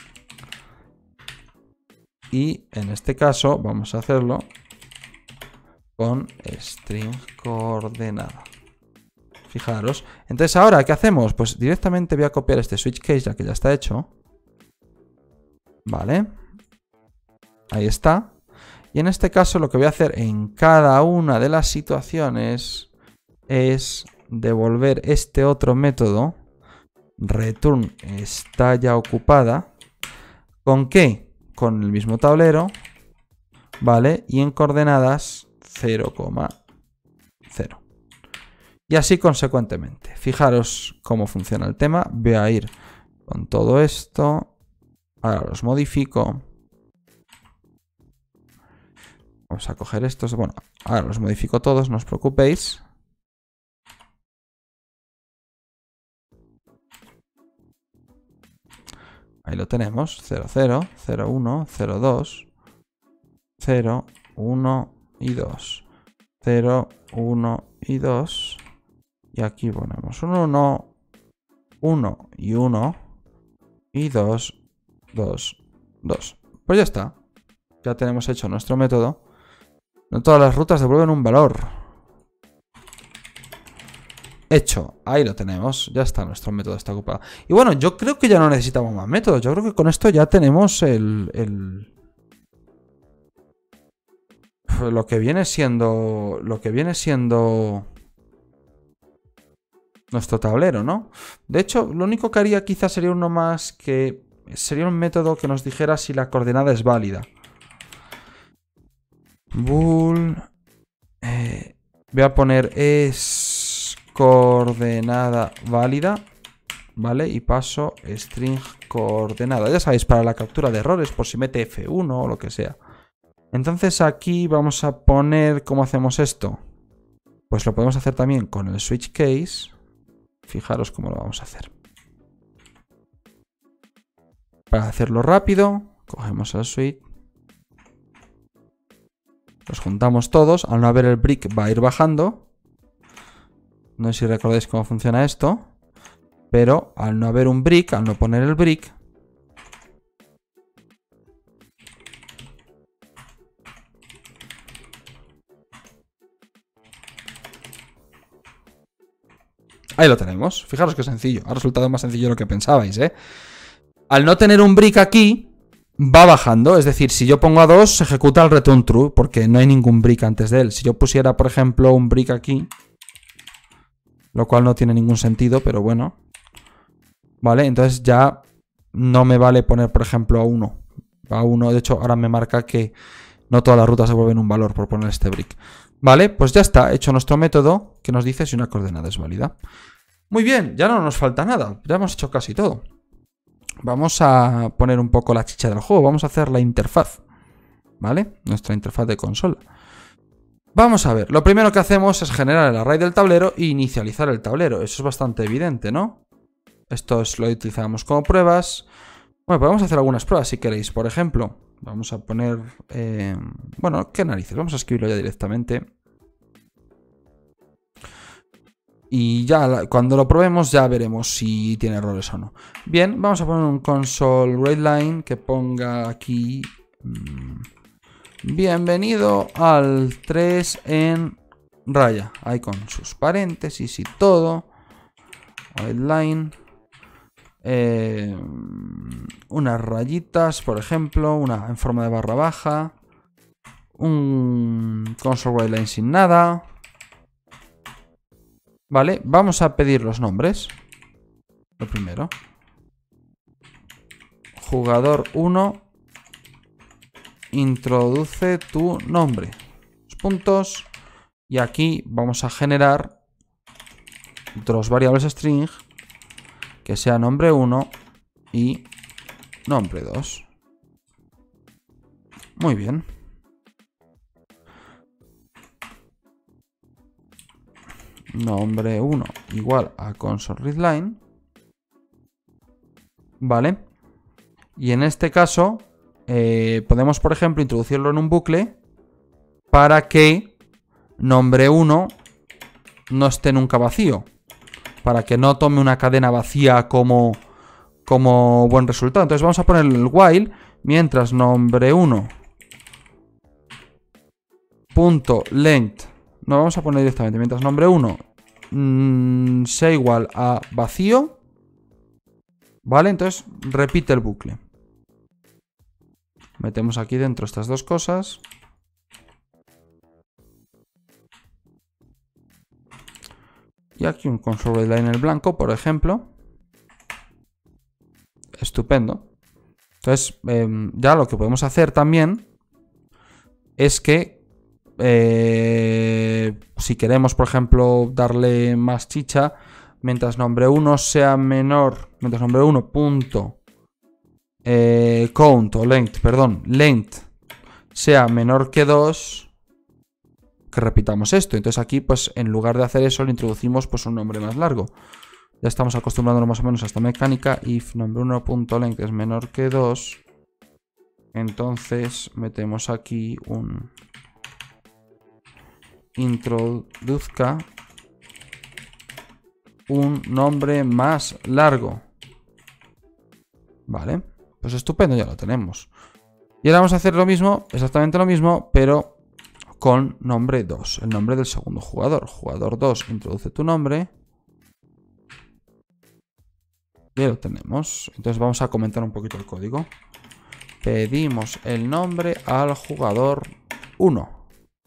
Y en este caso vamos a hacerlo con string coordenada. Fijaros. Entonces ahora, ¿qué hacemos? Pues directamente voy a copiar este switch case ya que ya está hecho. Vale. Ahí está. Y en este caso lo que voy a hacer en cada una de las situaciones es devolver este otro método. Return está ya ocupada. ¿Con qué? Con el mismo tablero. Vale. Y en coordenadas cero coma cero. Y así consecuentemente. Fijaros cómo funciona el tema. Voy a ir con todo esto. Ahora los modifico. Vamos a coger estos. Bueno, ahora los modifico todos, no os preocupéis. Ahí lo tenemos. cero, cero, cero, uno, cero, dos, cero, uno y dos. cero, uno y dos. Y aquí ponemos un uno, uno y uno. Y dos, dos, dos. Pues ya está. Ya tenemos hecho nuestro método. No todas las rutas devuelven un valor. Hecho. Ahí lo tenemos. Ya está, nuestro método está ocupado. Y bueno, yo creo que ya no necesitamos más métodos. Yo creo que con esto ya tenemos el... el... Lo que viene siendo... Lo que viene siendo... nuestro tablero, ¿no? De hecho, lo único que haría quizás sería uno más que... Sería un método que nos dijera si la coordenada es válida. Bool... Eh, voy a poner es coordenada válida. ¿Vale? Y paso string coordenada. Ya sabéis, para la captura de errores, por si mete F uno o lo que sea. Entonces aquí vamos a poner... ¿Cómo hacemos esto? Pues lo podemos hacer también con el switch case. Fijaros cómo lo vamos a hacer. Para hacerlo rápido, cogemos el switch. Los juntamos todos. Al no haber el brick va a ir bajando. No sé si recordáis cómo funciona esto. Pero al no haber un brick, al no poner el brick, ahí lo tenemos. Fijaros qué sencillo. Ha resultado más sencillo de lo que pensabais, ¿eh? Al no tener un brick aquí, va bajando. Es decir, si yo pongo a dos, se ejecuta el return true, porque no hay ningún brick antes de él. Si yo pusiera, por ejemplo, un brick aquí, lo cual no tiene ningún sentido, pero bueno. Vale, entonces ya no me vale poner, por ejemplo, a uno. A uno, de hecho, ahora me marca que no todas las rutas se vuelven un valor por poner este brick. Vale, pues ya está, hecho nuestro método que nos dice si una coordenada es válida. Muy bien, ya no nos falta nada, ya hemos hecho casi todo. Vamos a poner un poco la chicha del juego, vamos a hacer la interfaz. ¿Vale? Nuestra interfaz de consola. Vamos a ver, lo primero que hacemos es generar el array del tablero e inicializar el tablero. Eso es bastante evidente, ¿no? Esto es, lo utilizamos como pruebas. Bueno, podemos hacer algunas pruebas si queréis. Por ejemplo, vamos a poner... Eh, bueno, ¿qué narices? Vamos a escribirlo ya directamente. Y ya cuando lo probemos ya veremos si tiene errores o no. Bien, vamos a poner un console readline que ponga aquí... Mmm, bienvenido al tres en raya. Ahí con sus paréntesis y todo. Readline. Eh, unas rayitas, por ejemplo, una en forma de barra baja, un console readline sin nada. Vale, vamos a pedir los nombres. Lo primero, jugador uno, introduce tu nombre, los puntos, y aquí vamos a generar dos variables string que sea nombre uno y nombre dos. Muy bien. Nombre uno igual a console readline. Vale. Y en este caso eh, podemos, por ejemplo, introducirlo en un bucle para que nombre uno no esté nunca vacío. Para que no tome una cadena vacía como, como buen resultado. Entonces vamos a poner el while mientras nombre uno punto length. No vamos a poner directamente. Mientras nombre uno mmm, sea igual a vacío. Vale, entonces repite el bucle. Metemos aquí dentro estas dos cosas. Y aquí un console readline en el blanco, por ejemplo. Estupendo. Entonces, eh, ya lo que podemos hacer también es que eh, si queremos, por ejemplo, darle más chicha, mientras nombre uno sea menor, mientras nombre uno punto eh, count o length, perdón, length sea menor que dos, que repitamos esto. Entonces aquí, pues en lugar de hacer eso, le introducimos pues un nombre más largo. Ya estamos acostumbrándonos más o menos a esta mecánica. If nombre uno punto length es menor que dos, entonces metemos aquí un introduzca un nombre más largo. Vale, pues estupendo, ya lo tenemos. Y ahora vamos a hacer lo mismo, exactamente lo mismo, pero con nombre dos, el nombre del segundo jugador. Jugador dos, introduce tu nombre. Ya lo tenemos. Entonces vamos a comentar un poquito el código. Pedimos el nombre al jugador uno.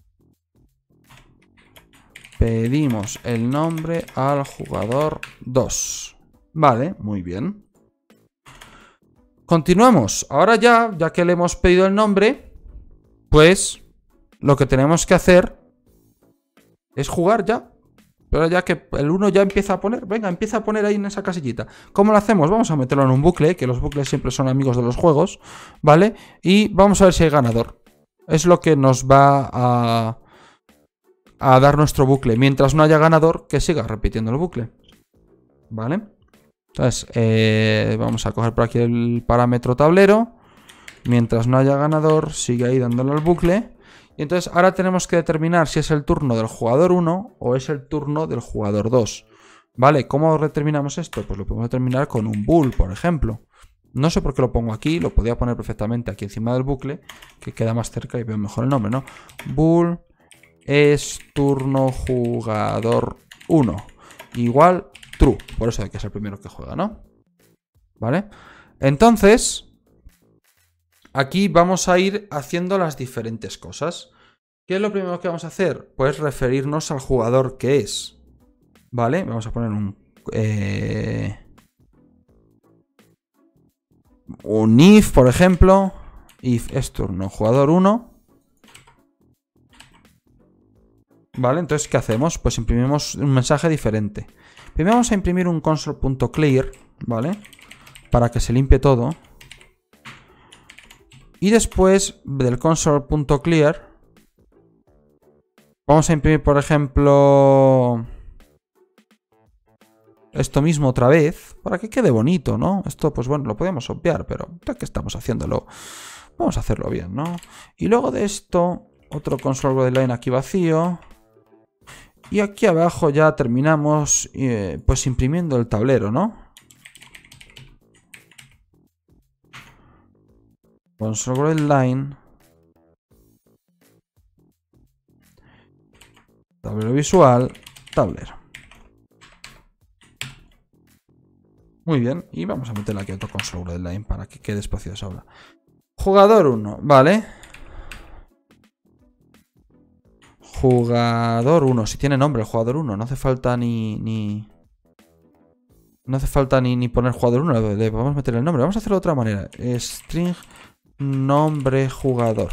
Pedimos el nombre al jugador dos. Vale, muy bien. Continuamos. Ahora ya, ya que le hemos pedido el nombre, pues lo que tenemos que hacer es jugar ya. Pero ya que el uno ya empieza a poner, venga, empieza a poner ahí en esa casillita. ¿Cómo lo hacemos? Vamos a meterlo en un bucle, que los bucles siempre son amigos de los juegos, ¿vale? Y vamos a ver si hay ganador. Es lo que nos va a, a dar nuestro bucle. Mientras no haya ganador, que siga repitiendo el bucle, ¿vale? Entonces, eh, vamos a coger por aquí el parámetro tablero. Mientras no haya ganador, sigue ahí dándole al bucle. Y entonces ahora tenemos que determinar si es el turno del jugador uno o es el turno del jugador dos. ¿Vale? ¿Cómo determinamos esto? Pues lo podemos determinar con un bool, por ejemplo. No sé por qué lo pongo aquí, lo podía poner perfectamente aquí encima del bucle, que queda más cerca y veo mejor el nombre, ¿no? Bool es turno jugador uno. Igual true. Por eso hay que ser el primero que juega, ¿no? ¿Vale? Entonces, aquí vamos a ir haciendo las diferentes cosas. ¿Qué es lo primero que vamos a hacer? Pues referirnos al jugador que es. ¿Vale? Vamos a poner un... Eh, un if, por ejemplo. If es turno jugador uno. ¿Vale? Entonces, ¿qué hacemos? Pues imprimimos un mensaje diferente. Primero vamos a imprimir un console.clear, ¿vale? Para que se limpie todo. Y después del console.clear vamos a imprimir, por ejemplo, esto mismo otra vez, para que quede bonito, ¿no? Esto, pues bueno, lo podemos obviar, pero ya que estamos haciéndolo, vamos a hacerlo bien, ¿no? Y luego de esto, otro console line aquí vacío. Y aquí abajo ya terminamos, eh, pues imprimiendo el tablero, ¿no? Console line. Tablero visual, tablero. Muy bien, y vamos a meterle aquí otro console line para que quede espacioso ahora. Jugador uno, vale. Jugador uno, si tiene nombre el jugador uno, no hace falta ni... ni... No hace falta ni, ni poner jugador uno, le podemos meter el nombre. Vamos a hacerlo de otra manera. String nombre jugador.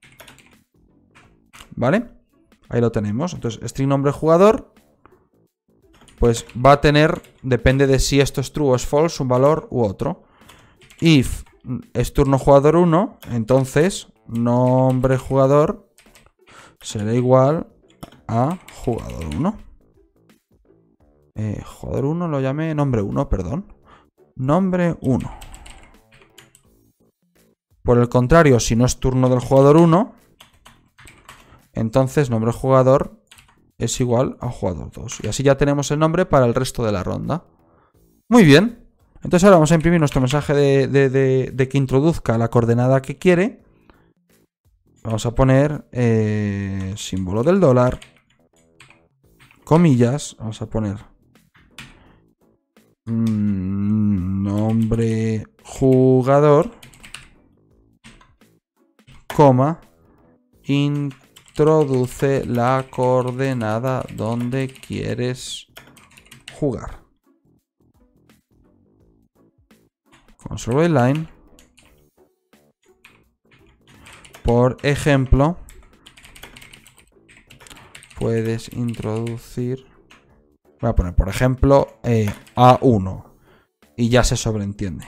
¿Vale? Ahí lo tenemos. Entonces, string nombre jugador, pues va a tener, depende de si esto es true o es false, un valor u otro. If es turno jugador uno, entonces nombre jugador será igual a jugador uno. Eh, jugador uno lo llamé nombre uno, perdón. Nombre uno. Por el contrario, si no es turno del jugador uno, entonces nombre jugador es igual a jugador dos. Y así ya tenemos el nombre para el resto de la ronda. Muy bien. Entonces ahora vamos a imprimir nuestro mensaje de, de, de, de que introduzca la coordenada que quiere. Vamos a poner eh, símbolo del dólar, comillas, vamos a poner mmm, nombre jugador, coma, introduce la coordenada donde quieres jugar. Console line. Por ejemplo, puedes introducir... Voy a poner, por ejemplo, eh, A uno. Y ya se sobreentiende.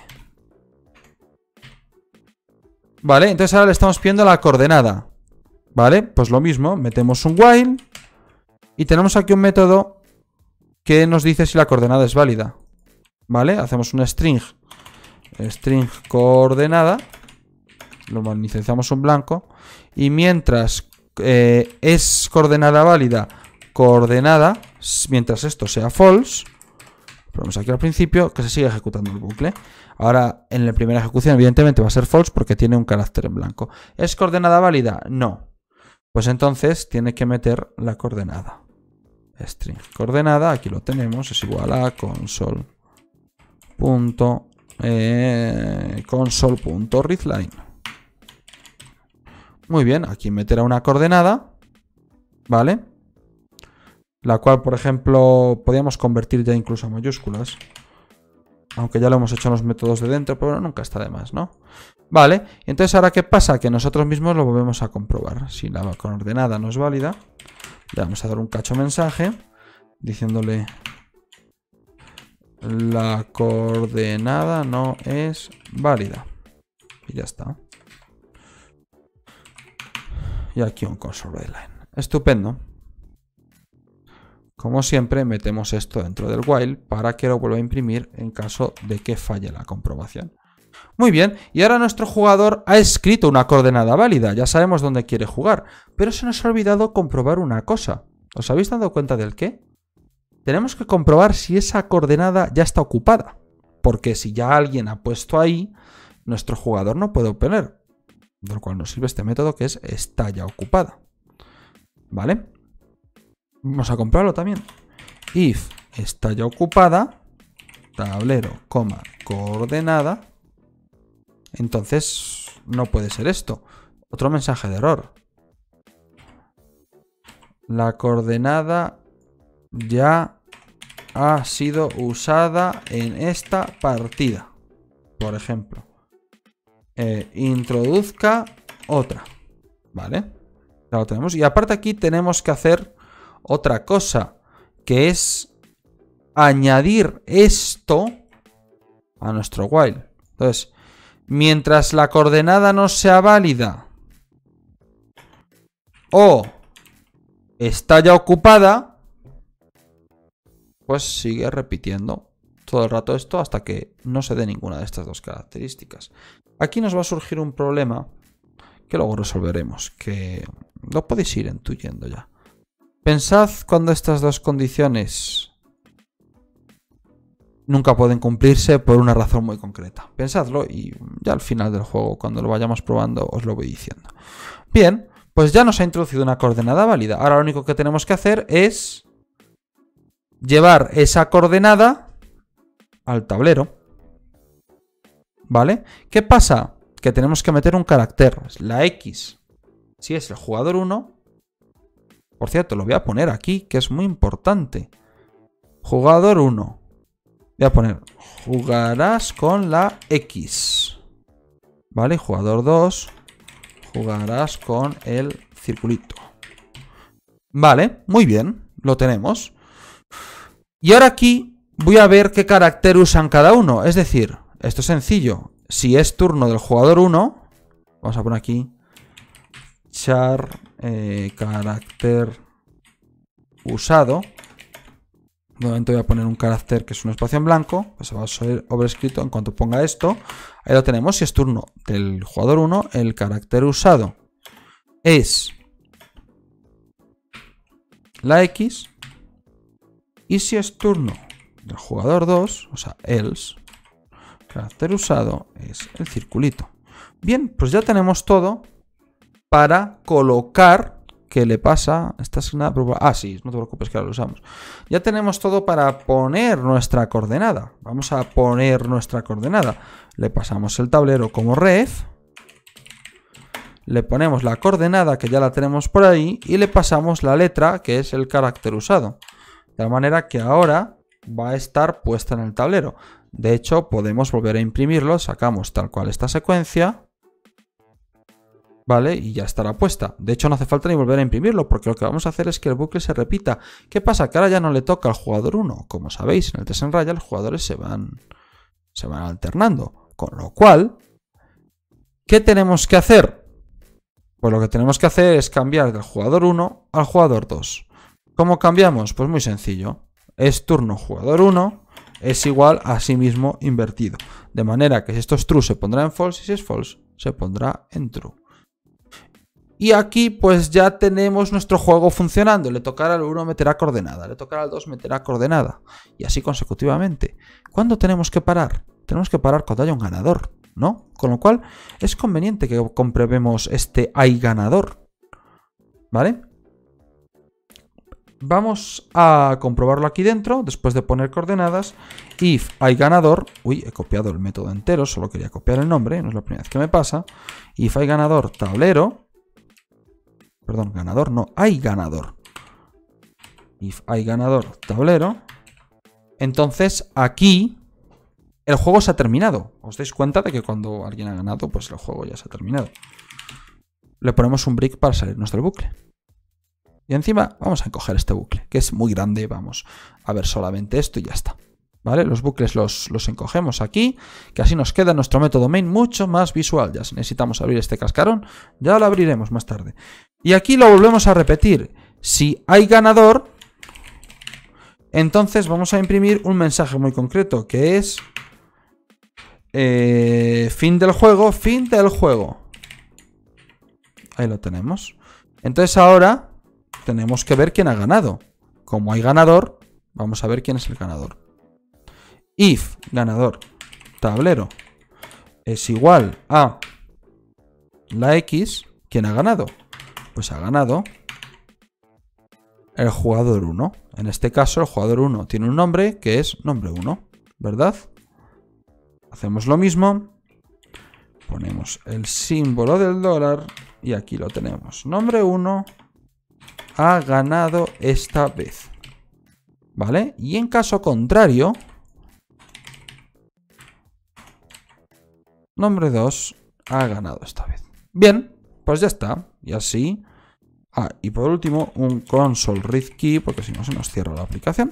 Vale, entonces ahora le estamos pidiendo la coordenada. Vale, pues lo mismo. Metemos un while. Y tenemos aquí un método que nos dice si la coordenada es válida. Vale, hacemos un string. String coordenada. Lo inicializamos un blanco. Y mientras eh, es coordenada válida, coordenada, mientras esto sea false, ponemos aquí al principio que se sigue ejecutando el bucle. Ahora en la primera ejecución evidentemente va a ser false porque tiene un carácter en blanco. ¿Es coordenada válida? No. Pues entonces tiene que meter la coordenada. String coordenada, aquí lo tenemos, es igual a console. Punto, eh, console.readline. Muy bien, aquí meterá una coordenada, ¿vale? La cual, por ejemplo, podríamos convertir ya incluso a mayúsculas. Aunque ya lo hemos hecho en los métodos de dentro, pero nunca está de más, ¿no? Vale, entonces ahora ¿qué pasa? Que nosotros mismos lo volvemos a comprobar. Si la coordenada no es válida, le vamos a dar un cacho mensaje diciéndole la coordenada no es válida. Y ya está. Y aquí un console line. Estupendo. Como siempre, metemos esto dentro del while para que lo vuelva a imprimir en caso de que falle la comprobación. Muy bien, y ahora nuestro jugador ha escrito una coordenada válida, ya sabemos dónde quiere jugar, pero se nos ha olvidado comprobar una cosa. ¿Os habéis dado cuenta del qué? Tenemos que comprobar si esa coordenada ya está ocupada, porque si ya alguien ha puesto ahí, nuestro jugador no puede obtener, de lo cual nos sirve este método que es está ya ocupada. ¿Vale? Vamos a comprobarlo también. If está ya ocupada, tablero, coma, coordenada. Entonces no puede ser esto. Otro mensaje de error. La coordenada ya ha sido usada en esta partida. Por ejemplo. Eh, introduzca otra. ¿Vale? Ya lo tenemos. Y aparte aquí tenemos que hacer otra cosa. Que es añadir esto a nuestro while. Entonces... mientras la coordenada no sea válida o está ya ocupada, pues sigue repitiendo todo el rato esto hasta que no se dé ninguna de estas dos características. Aquí nos va a surgir un problema que luego resolveremos, que lo podéis ir intuyendo ya. Pensad cuando estas dos condiciones nunca pueden cumplirse por una razón muy concreta. Pensadlo y ya al final del juego, cuando lo vayamos probando, os lo voy diciendo. Bien, pues ya nos ha introducido una coordenada válida. Ahora lo único que tenemos que hacer es llevar esa coordenada al tablero. ¿Vale? ¿Qué pasa? Que tenemos que meter un carácter. La X, si es el jugador uno. Por cierto, lo voy a poner aquí, que es muy importante. Jugador uno. Voy a poner, jugarás con la X. ¿Vale? Jugador dos, jugarás con el circulito. Vale, muy bien, lo tenemos. Y ahora aquí voy a ver qué carácter usan cada uno. Es decir, esto es sencillo. Si es turno del jugador uno, vamos a poner aquí, char, eh, carácter usado. De momento voy a poner un carácter que es un espacio en blanco, pues se va a ser sobrescrito en cuanto ponga esto. Ahí lo tenemos. Si es turno del jugador uno, el carácter usado es la X. Y si es turno del jugador dos, o sea, else, el carácter usado es el circulito. Bien, pues ya tenemos todo para colocar... ¿Qué le pasa? Está asignada... Ah, sí, no te preocupes que ahora lo usamos. Ya tenemos todo para poner nuestra coordenada. Vamos a poner nuestra coordenada. Le pasamos el tablero como ref. Le ponemos la coordenada, que ya la tenemos por ahí. Y le pasamos la letra, que es el carácter usado. De tal manera que ahora va a estar puesta en el tablero. De hecho, podemos volver a imprimirlo. Sacamos tal cual esta secuencia. ¿Vale? Y ya estará puesta. De hecho, no hace falta ni volver a imprimirlo, porque lo que vamos a hacer es que el bucle se repita. ¿Qué pasa? Que ahora ya no le toca al jugador uno. Como sabéis, en el test en raya los jugadores se van, se van alternando. Con lo cual, ¿qué tenemos que hacer? Pues lo que tenemos que hacer es cambiar del jugador uno al jugador dos. ¿Cómo cambiamos? Pues muy sencillo. Es turno jugador uno, es igual a sí mismo invertido. De manera que si esto es true se pondrá en false y si es false se pondrá en true. Y aquí pues ya tenemos nuestro juego funcionando. Le tocará al uno meterá coordenada, le tocará al dos meterá coordenada. Y así consecutivamente. ¿Cuándo tenemos que parar? Tenemos que parar cuando haya un ganador, ¿no? Con lo cual es conveniente que comprobemos este hay ganador. ¿Vale? Vamos a comprobarlo aquí dentro, después de poner coordenadas. If hay ganador... Uy, he copiado el método entero, solo quería copiar el nombre, no es la primera vez que me pasa. If hay ganador tablero... Perdón, ganador no, hay ganador. If hay ganador tablero. Entonces aquí el juego se ha terminado. Os dais cuenta de que cuando alguien ha ganado, pues el juego ya se ha terminado. Le ponemos un break para salirnos del bucle. Y encima vamos a encoger este bucle, que es muy grande. Vamos a ver solamente esto y ya está. ¿Vale? Los bucles los, los encogemos aquí, que así nos queda nuestro método main mucho más visual. Ya si necesitamos abrir este cascarón, ya lo abriremos más tarde. Y aquí lo volvemos a repetir. Si hay ganador, entonces vamos a imprimir un mensaje muy concreto, que es Eh, fin del juego, fin del juego. Ahí lo tenemos. Entonces ahora tenemos que ver quién ha ganado. Como hay ganador, vamos a ver quién es el ganador. If ganador tablero es igual a la X, ¿quién ha ganado? Pues ha ganado el jugador uno. En este caso el jugador uno tiene un nombre que es nombre uno, ¿verdad? Hacemos lo mismo. Ponemos el símbolo del dólar y aquí lo tenemos. Nombre uno ha ganado esta vez. ¿Vale? Y en caso contrario, nombre dos ha ganado esta vez. Bien, pues ya está. Y así. Ah, y por último, un console read key, porque si no se nos cierra la aplicación.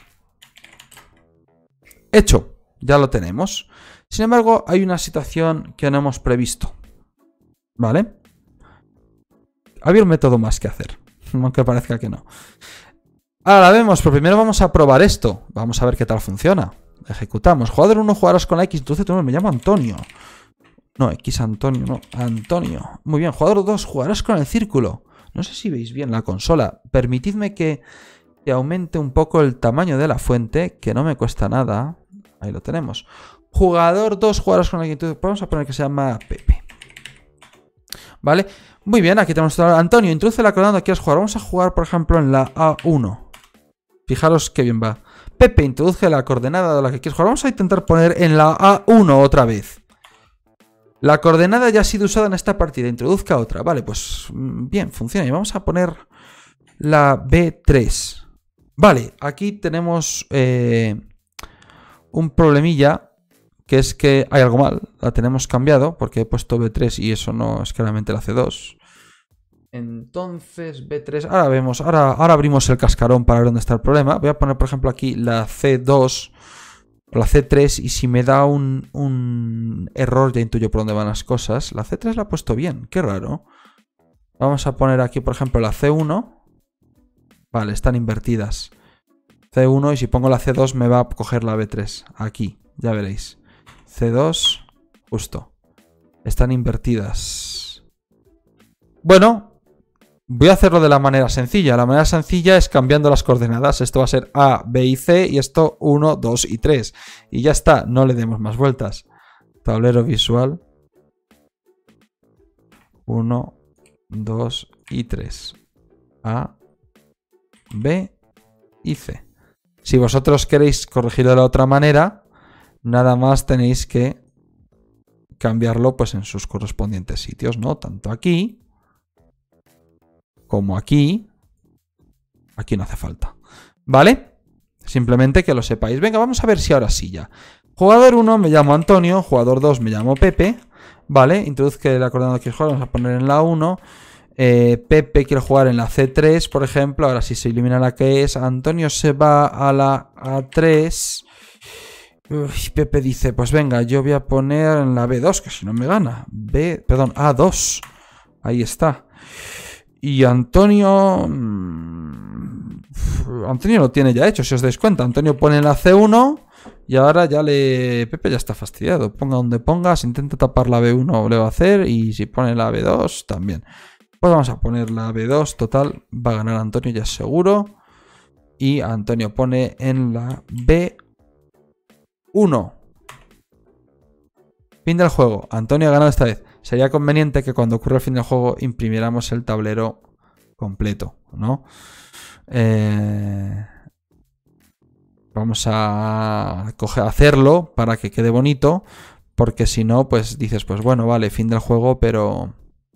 Hecho, ya lo tenemos. Sin embargo, hay una situación que no hemos previsto. ¿Vale? Había un método más que hacer, aunque parezca que no. Ahora vemos, pero primero vamos a probar esto. Vamos a ver qué tal funciona. Ejecutamos. Jugador uno jugarás con la X. Entonces me llamo Antonio. No, X Antonio, no. Antonio. Muy bien. Jugador dos jugarás con el círculo. No sé si veis bien la consola. Permitidme que, que aumente un poco el tamaño de la fuente, que no me cuesta nada. Ahí lo tenemos. Jugador dos jugarás con la X. Vamos a poner que se llama Pepe. ¿Vale? Muy bien, aquí tenemos a Antonio. Introduce la coordenada que quieras jugar. Vamos a jugar, por ejemplo, en la A uno. Fijaros qué bien va. Pepe, introduce la coordenada de la que quieres jugar. Vamos a intentar poner en la A uno otra vez. La coordenada ya ha sido usada en esta partida. Introduzca otra. Vale, pues bien, funciona. Y vamos a poner la B tres. Vale, aquí tenemos eh, un problemilla, que es que hay algo mal. La tenemos cambiado porque he puesto B tres y eso no es claramente la C dos. Entonces B tres, ahora vemos, ahora, ahora abrimos el cascarón para ver dónde está el problema. Voy a poner, por ejemplo, aquí la C dos o la C tres y si me da un, un error ya intuyo por dónde van las cosas. La C tres la he puesto bien, qué raro. Vamos a poner aquí, por ejemplo, la C uno. Vale, están invertidas. C uno y si pongo la C dos me va a coger la B tres. Aquí, ya veréis. C dos, justo. Están invertidas. Bueno, voy a hacerlo de la manera sencilla. La manera sencilla es cambiando las coordenadas. Esto va a ser A, B y C y esto uno, dos y tres. Y ya está, no le demos más vueltas. Tablero visual. uno, dos y tres. A, B y C. Si vosotros queréis corregirlo de la otra manera, nada más tenéis que cambiarlo pues en sus correspondientes sitios, ¿no? Tanto aquí como aquí. Aquí no hace falta. ¿Vale? Simplemente que lo sepáis. Venga, vamos a ver si ahora sí ya. Jugador uno me llamo Antonio. Jugador dos me llamo Pepe. ¿Vale? Introduzca la coordenada que quieres jugar. Vamos a poner en la uno. Eh, Pepe quiere jugar en la C tres, por ejemplo. Ahora sí se elimina la que es. Antonio se va a la A tres. Uy, Pepe dice, pues venga, yo voy a poner en la B dos, que si no me gana. B, perdón, A dos. Ahí está. Y Antonio... Antonio lo tiene ya hecho, si os dais cuenta. Antonio pone en la C uno y ahora ya le... Pepe ya está fastidiado. Ponga donde ponga, si intenta tapar la B uno le va a hacer y si pone la B dos también. Pues vamos a poner la B dos, total, va a ganar Antonio ya seguro. Y Antonio pone en la B uno. Fin del juego. Antonio ha ganado esta vez. Sería conveniente que cuando ocurra el fin del juego imprimiéramos el tablero completo, ¿no? Eh... Vamos a coger, hacerlo para que quede bonito, porque si no, pues dices, pues bueno, vale, fin del juego, pero...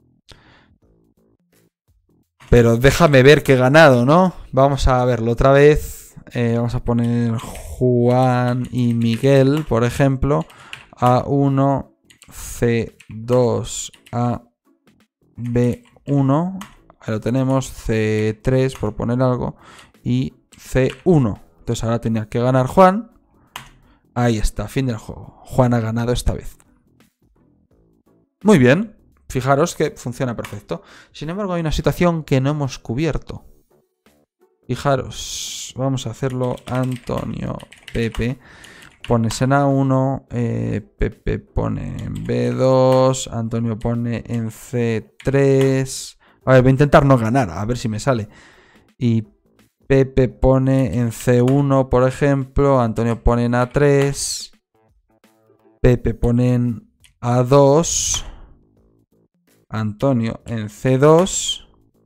Pero déjame ver que he ganado, ¿no? Vamos a verlo otra vez. Eh, vamos a poner Juan y Miguel, por ejemplo. A uno, C dos, A, B uno. Ahí lo tenemos. C tres, por poner algo. Y C uno. Entonces ahora tenía que ganar Juan. Ahí está, fin del juego. Juan ha ganado esta vez. Muy bien. Fijaros que funciona perfecto. Sin embargo, hay una situación que no hemos cubierto. Fijaros, vamos a hacerlo Antonio, Pepe. pones en A uno, eh, Pepe pone en B dos, Antonio pone en C tres. A ver, voy a intentar no ganar, a ver si me sale. Y Pepe pone en C uno, por ejemplo, Antonio pone en A tres, Pepe pone en A dos, Antonio en C dos.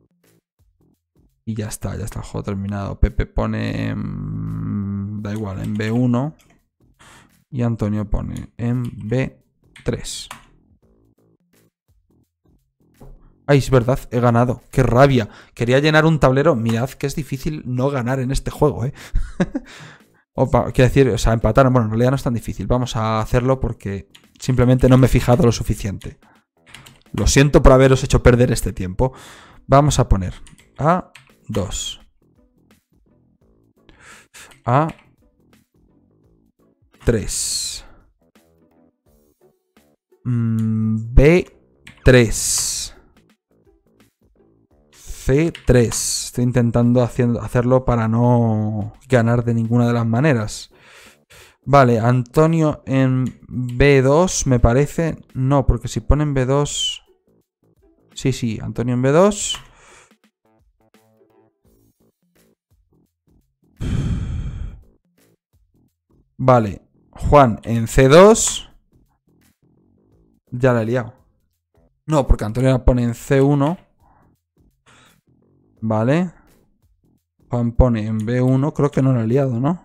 Y ya está, ya está el juego terminado. Pepe pone en... da igual, en B uno. Y Antonio pone en B tres. Ay, es verdad, he ganado. ¡Qué rabia! Quería llenar un tablero. Mirad que es difícil no ganar en este juego, ¿eh? Opa, quiero decir, o sea, empatar. Bueno, en realidad no es tan difícil. Vamos a hacerlo porque simplemente no me he fijado lo suficiente. Lo siento por haberos hecho perder este tiempo. Vamos a poner A dos. A tres. B tres. C tres. Estoy intentando haciendo, hacerlo para no ganar de ninguna de las maneras. Vale, Antonio en B dos, me parece. No, porque si ponen B dos... Sí, sí, Antonio en B dos. Vale, Juan en C dos. Ya la he liado. No, porque Antonio la pone en C uno. Vale. Juan pone en B uno. Creo que no la he liado, ¿no?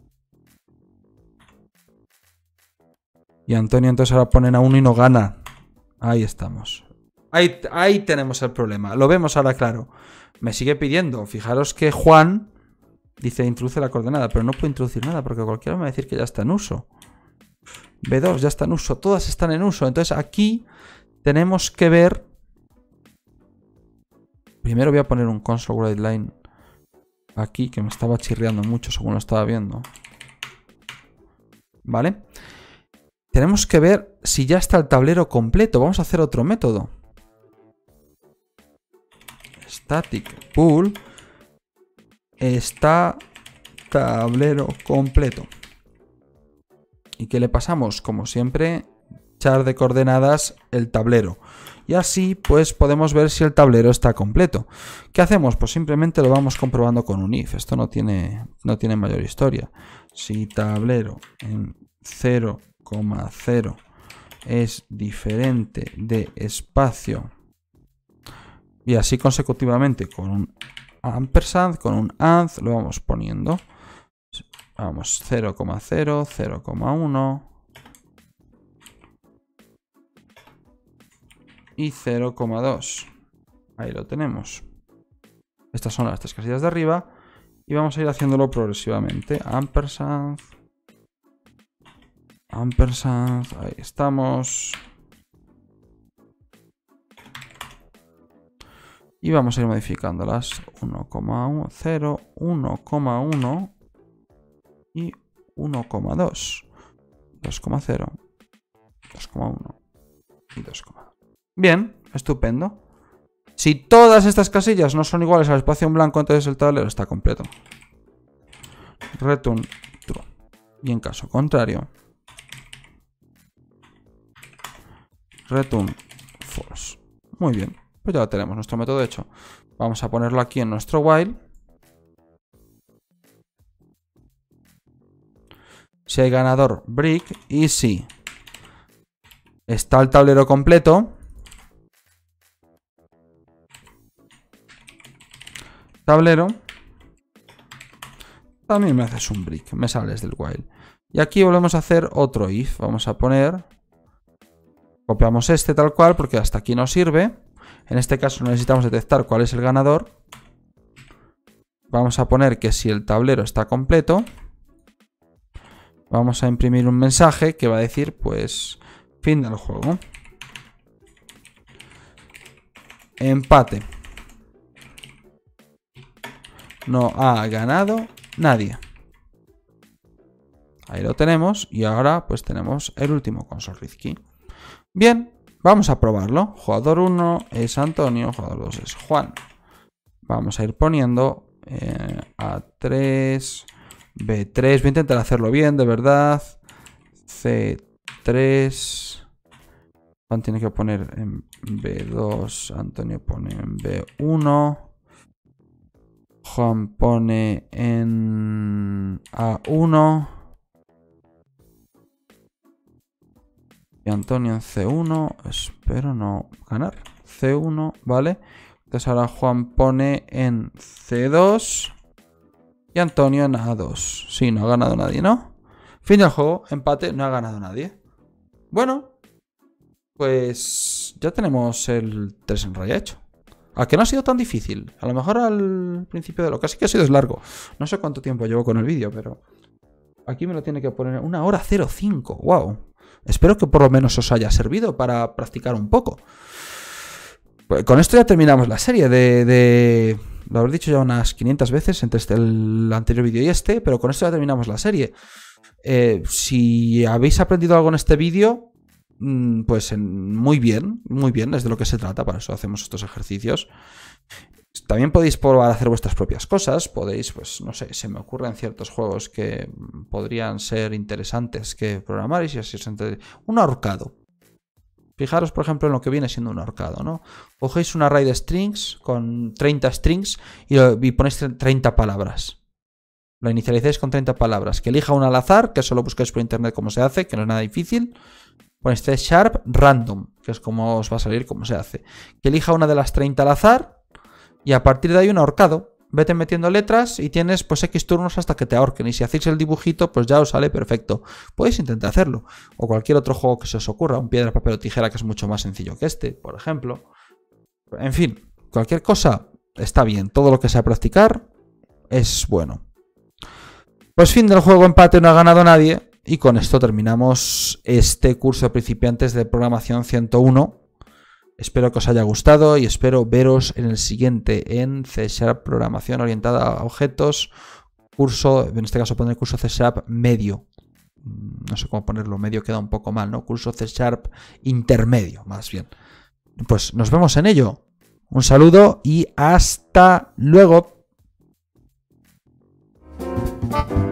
Y Antonio entonces ahora pone en A uno y no gana. Ahí estamos. Ahí, ahí tenemos el problema. Lo vemos ahora claro. Me sigue pidiendo. Fijaros que Juan dice introduce la coordenada, pero no puedo introducir nada porque cualquiera me va a decir que ya está en uso. B dos ya está en uso. Todas están en uso. Entonces aquí tenemos que ver... Primero voy a poner un console guideline aquí que me estaba chirriando mucho según lo estaba viendo. ¿Vale? Tenemos que ver si ya está el tablero completo. Vamos a hacer otro método. Static pool. Está tablero completo. ¿Y qué le pasamos? Como siempre, char de coordenadas el tablero. Y así pues podemos ver si el tablero está completo. ¿Qué hacemos? Pues simplemente lo vamos comprobando con un if. Esto no tiene, no tiene mayor historia. Si tablero en cero coma cero es diferente de espacio. Y así consecutivamente con un ampersand, con un and, lo vamos poniendo. Vamos, cero coma cero, cero coma uno y cero coma dos. Ahí lo tenemos. Estas son las tres casillas de arriba y vamos a ir haciéndolo progresivamente. Ampersand, ampersand, ahí estamos. Y vamos a ir modificándolas. uno coma cero, uno coma uno y uno coma dos. dos coma cero, dos coma uno y dos coma dos. Bien, estupendo. Si todas estas casillas no son iguales al espacio en blanco, entonces el tablero está completo. Return true. Y en caso contrario, return false. Muy bien. Pues ya tenemos nuestro método hecho. Vamos a ponerlo aquí en nuestro while. Si hay ganador, break. Y si está el tablero completo, tablero, también me haces un break. Me sales del while. Y aquí volvemos a hacer otro if. Vamos a poner... Copiamos este tal cual porque hasta aquí nos sirve. En este caso necesitamos detectar cuál es el ganador. Vamos a poner que si el tablero está completo, vamos a imprimir un mensaje que va a decir, pues, fin del juego. Empate. No ha ganado nadie. Ahí lo tenemos. Y ahora, pues, tenemos el último console read key. Bien. Vamos a probarlo. Jugador uno es Antonio, jugador dos es Juan. Vamos a ir poniendo eh, A tres, B tres. Voy a intentar hacerlo bien, de verdad. C tres. Juan tiene que poner en B dos. Antonio pone en B uno. Juan pone en A uno. Y Antonio en C uno. Espero no ganar. C uno, ¿vale? Entonces ahora Juan pone en C dos. Y Antonio en A dos. Sí, no ha ganado nadie, ¿no? Fin del juego. Empate. No ha ganado nadie. Bueno. Pues ya tenemos el tres en raya hecho. A que no ha sido tan difícil. A lo mejor al principio de lo que sí que ha sido es largo. No sé cuánto tiempo llevo con el vídeo, pero... Aquí me lo tiene que poner una hora cero cinco. Wow. Espero que por lo menos os haya servido para practicar un poco. Pues con esto ya terminamos la serie de... de... Lo habré dicho ya unas quinientas veces entre este, el anterior vídeo y este, pero con esto ya terminamos la serie. Eh, si habéis aprendido algo en este vídeo, pues en, muy bien, muy bien, es de lo que se trata, para eso hacemos estos ejercicios. También podéis probar a hacer vuestras propias cosas, podéis, pues no sé, se me ocurren ciertos juegos que podrían ser interesantes que programar y si así es un ahorcado. Fijaros, por ejemplo, en lo que viene siendo un ahorcado, ¿no? Cogéis un array de strings con treinta strings y, y ponéis treinta palabras. Lo inicializáis con treinta palabras. Que elija una al azar, que solo buscáis por internet cómo se hace, que no es nada difícil. Ponéis C sharp random, que es como os va a salir cómo se hace. Que elija una de las treinta al azar y a partir de ahí un ahorcado. Vete metiendo letras y tienes pues X turnos hasta que te ahorquen. Y si hacéis el dibujito, pues ya os sale perfecto. Podéis intentar hacerlo. O cualquier otro juego que se os ocurra. Un piedra, papel o tijera que es mucho más sencillo que este, por ejemplo. En fin, cualquier cosa está bien. Todo lo que sea practicar es bueno. Pues fin del juego, empate, no ha ganado nadie. Y con esto terminamos este curso de principiantes de programación ciento uno. Espero que os haya gustado y espero veros en el siguiente en C Sharp Programación Orientada a Objetos. Curso, en este caso pondré curso C Sharp medio. No sé cómo ponerlo, medio queda un poco mal, ¿no? Curso C Sharp intermedio, más bien. Pues nos vemos en ello. Un saludo y hasta luego.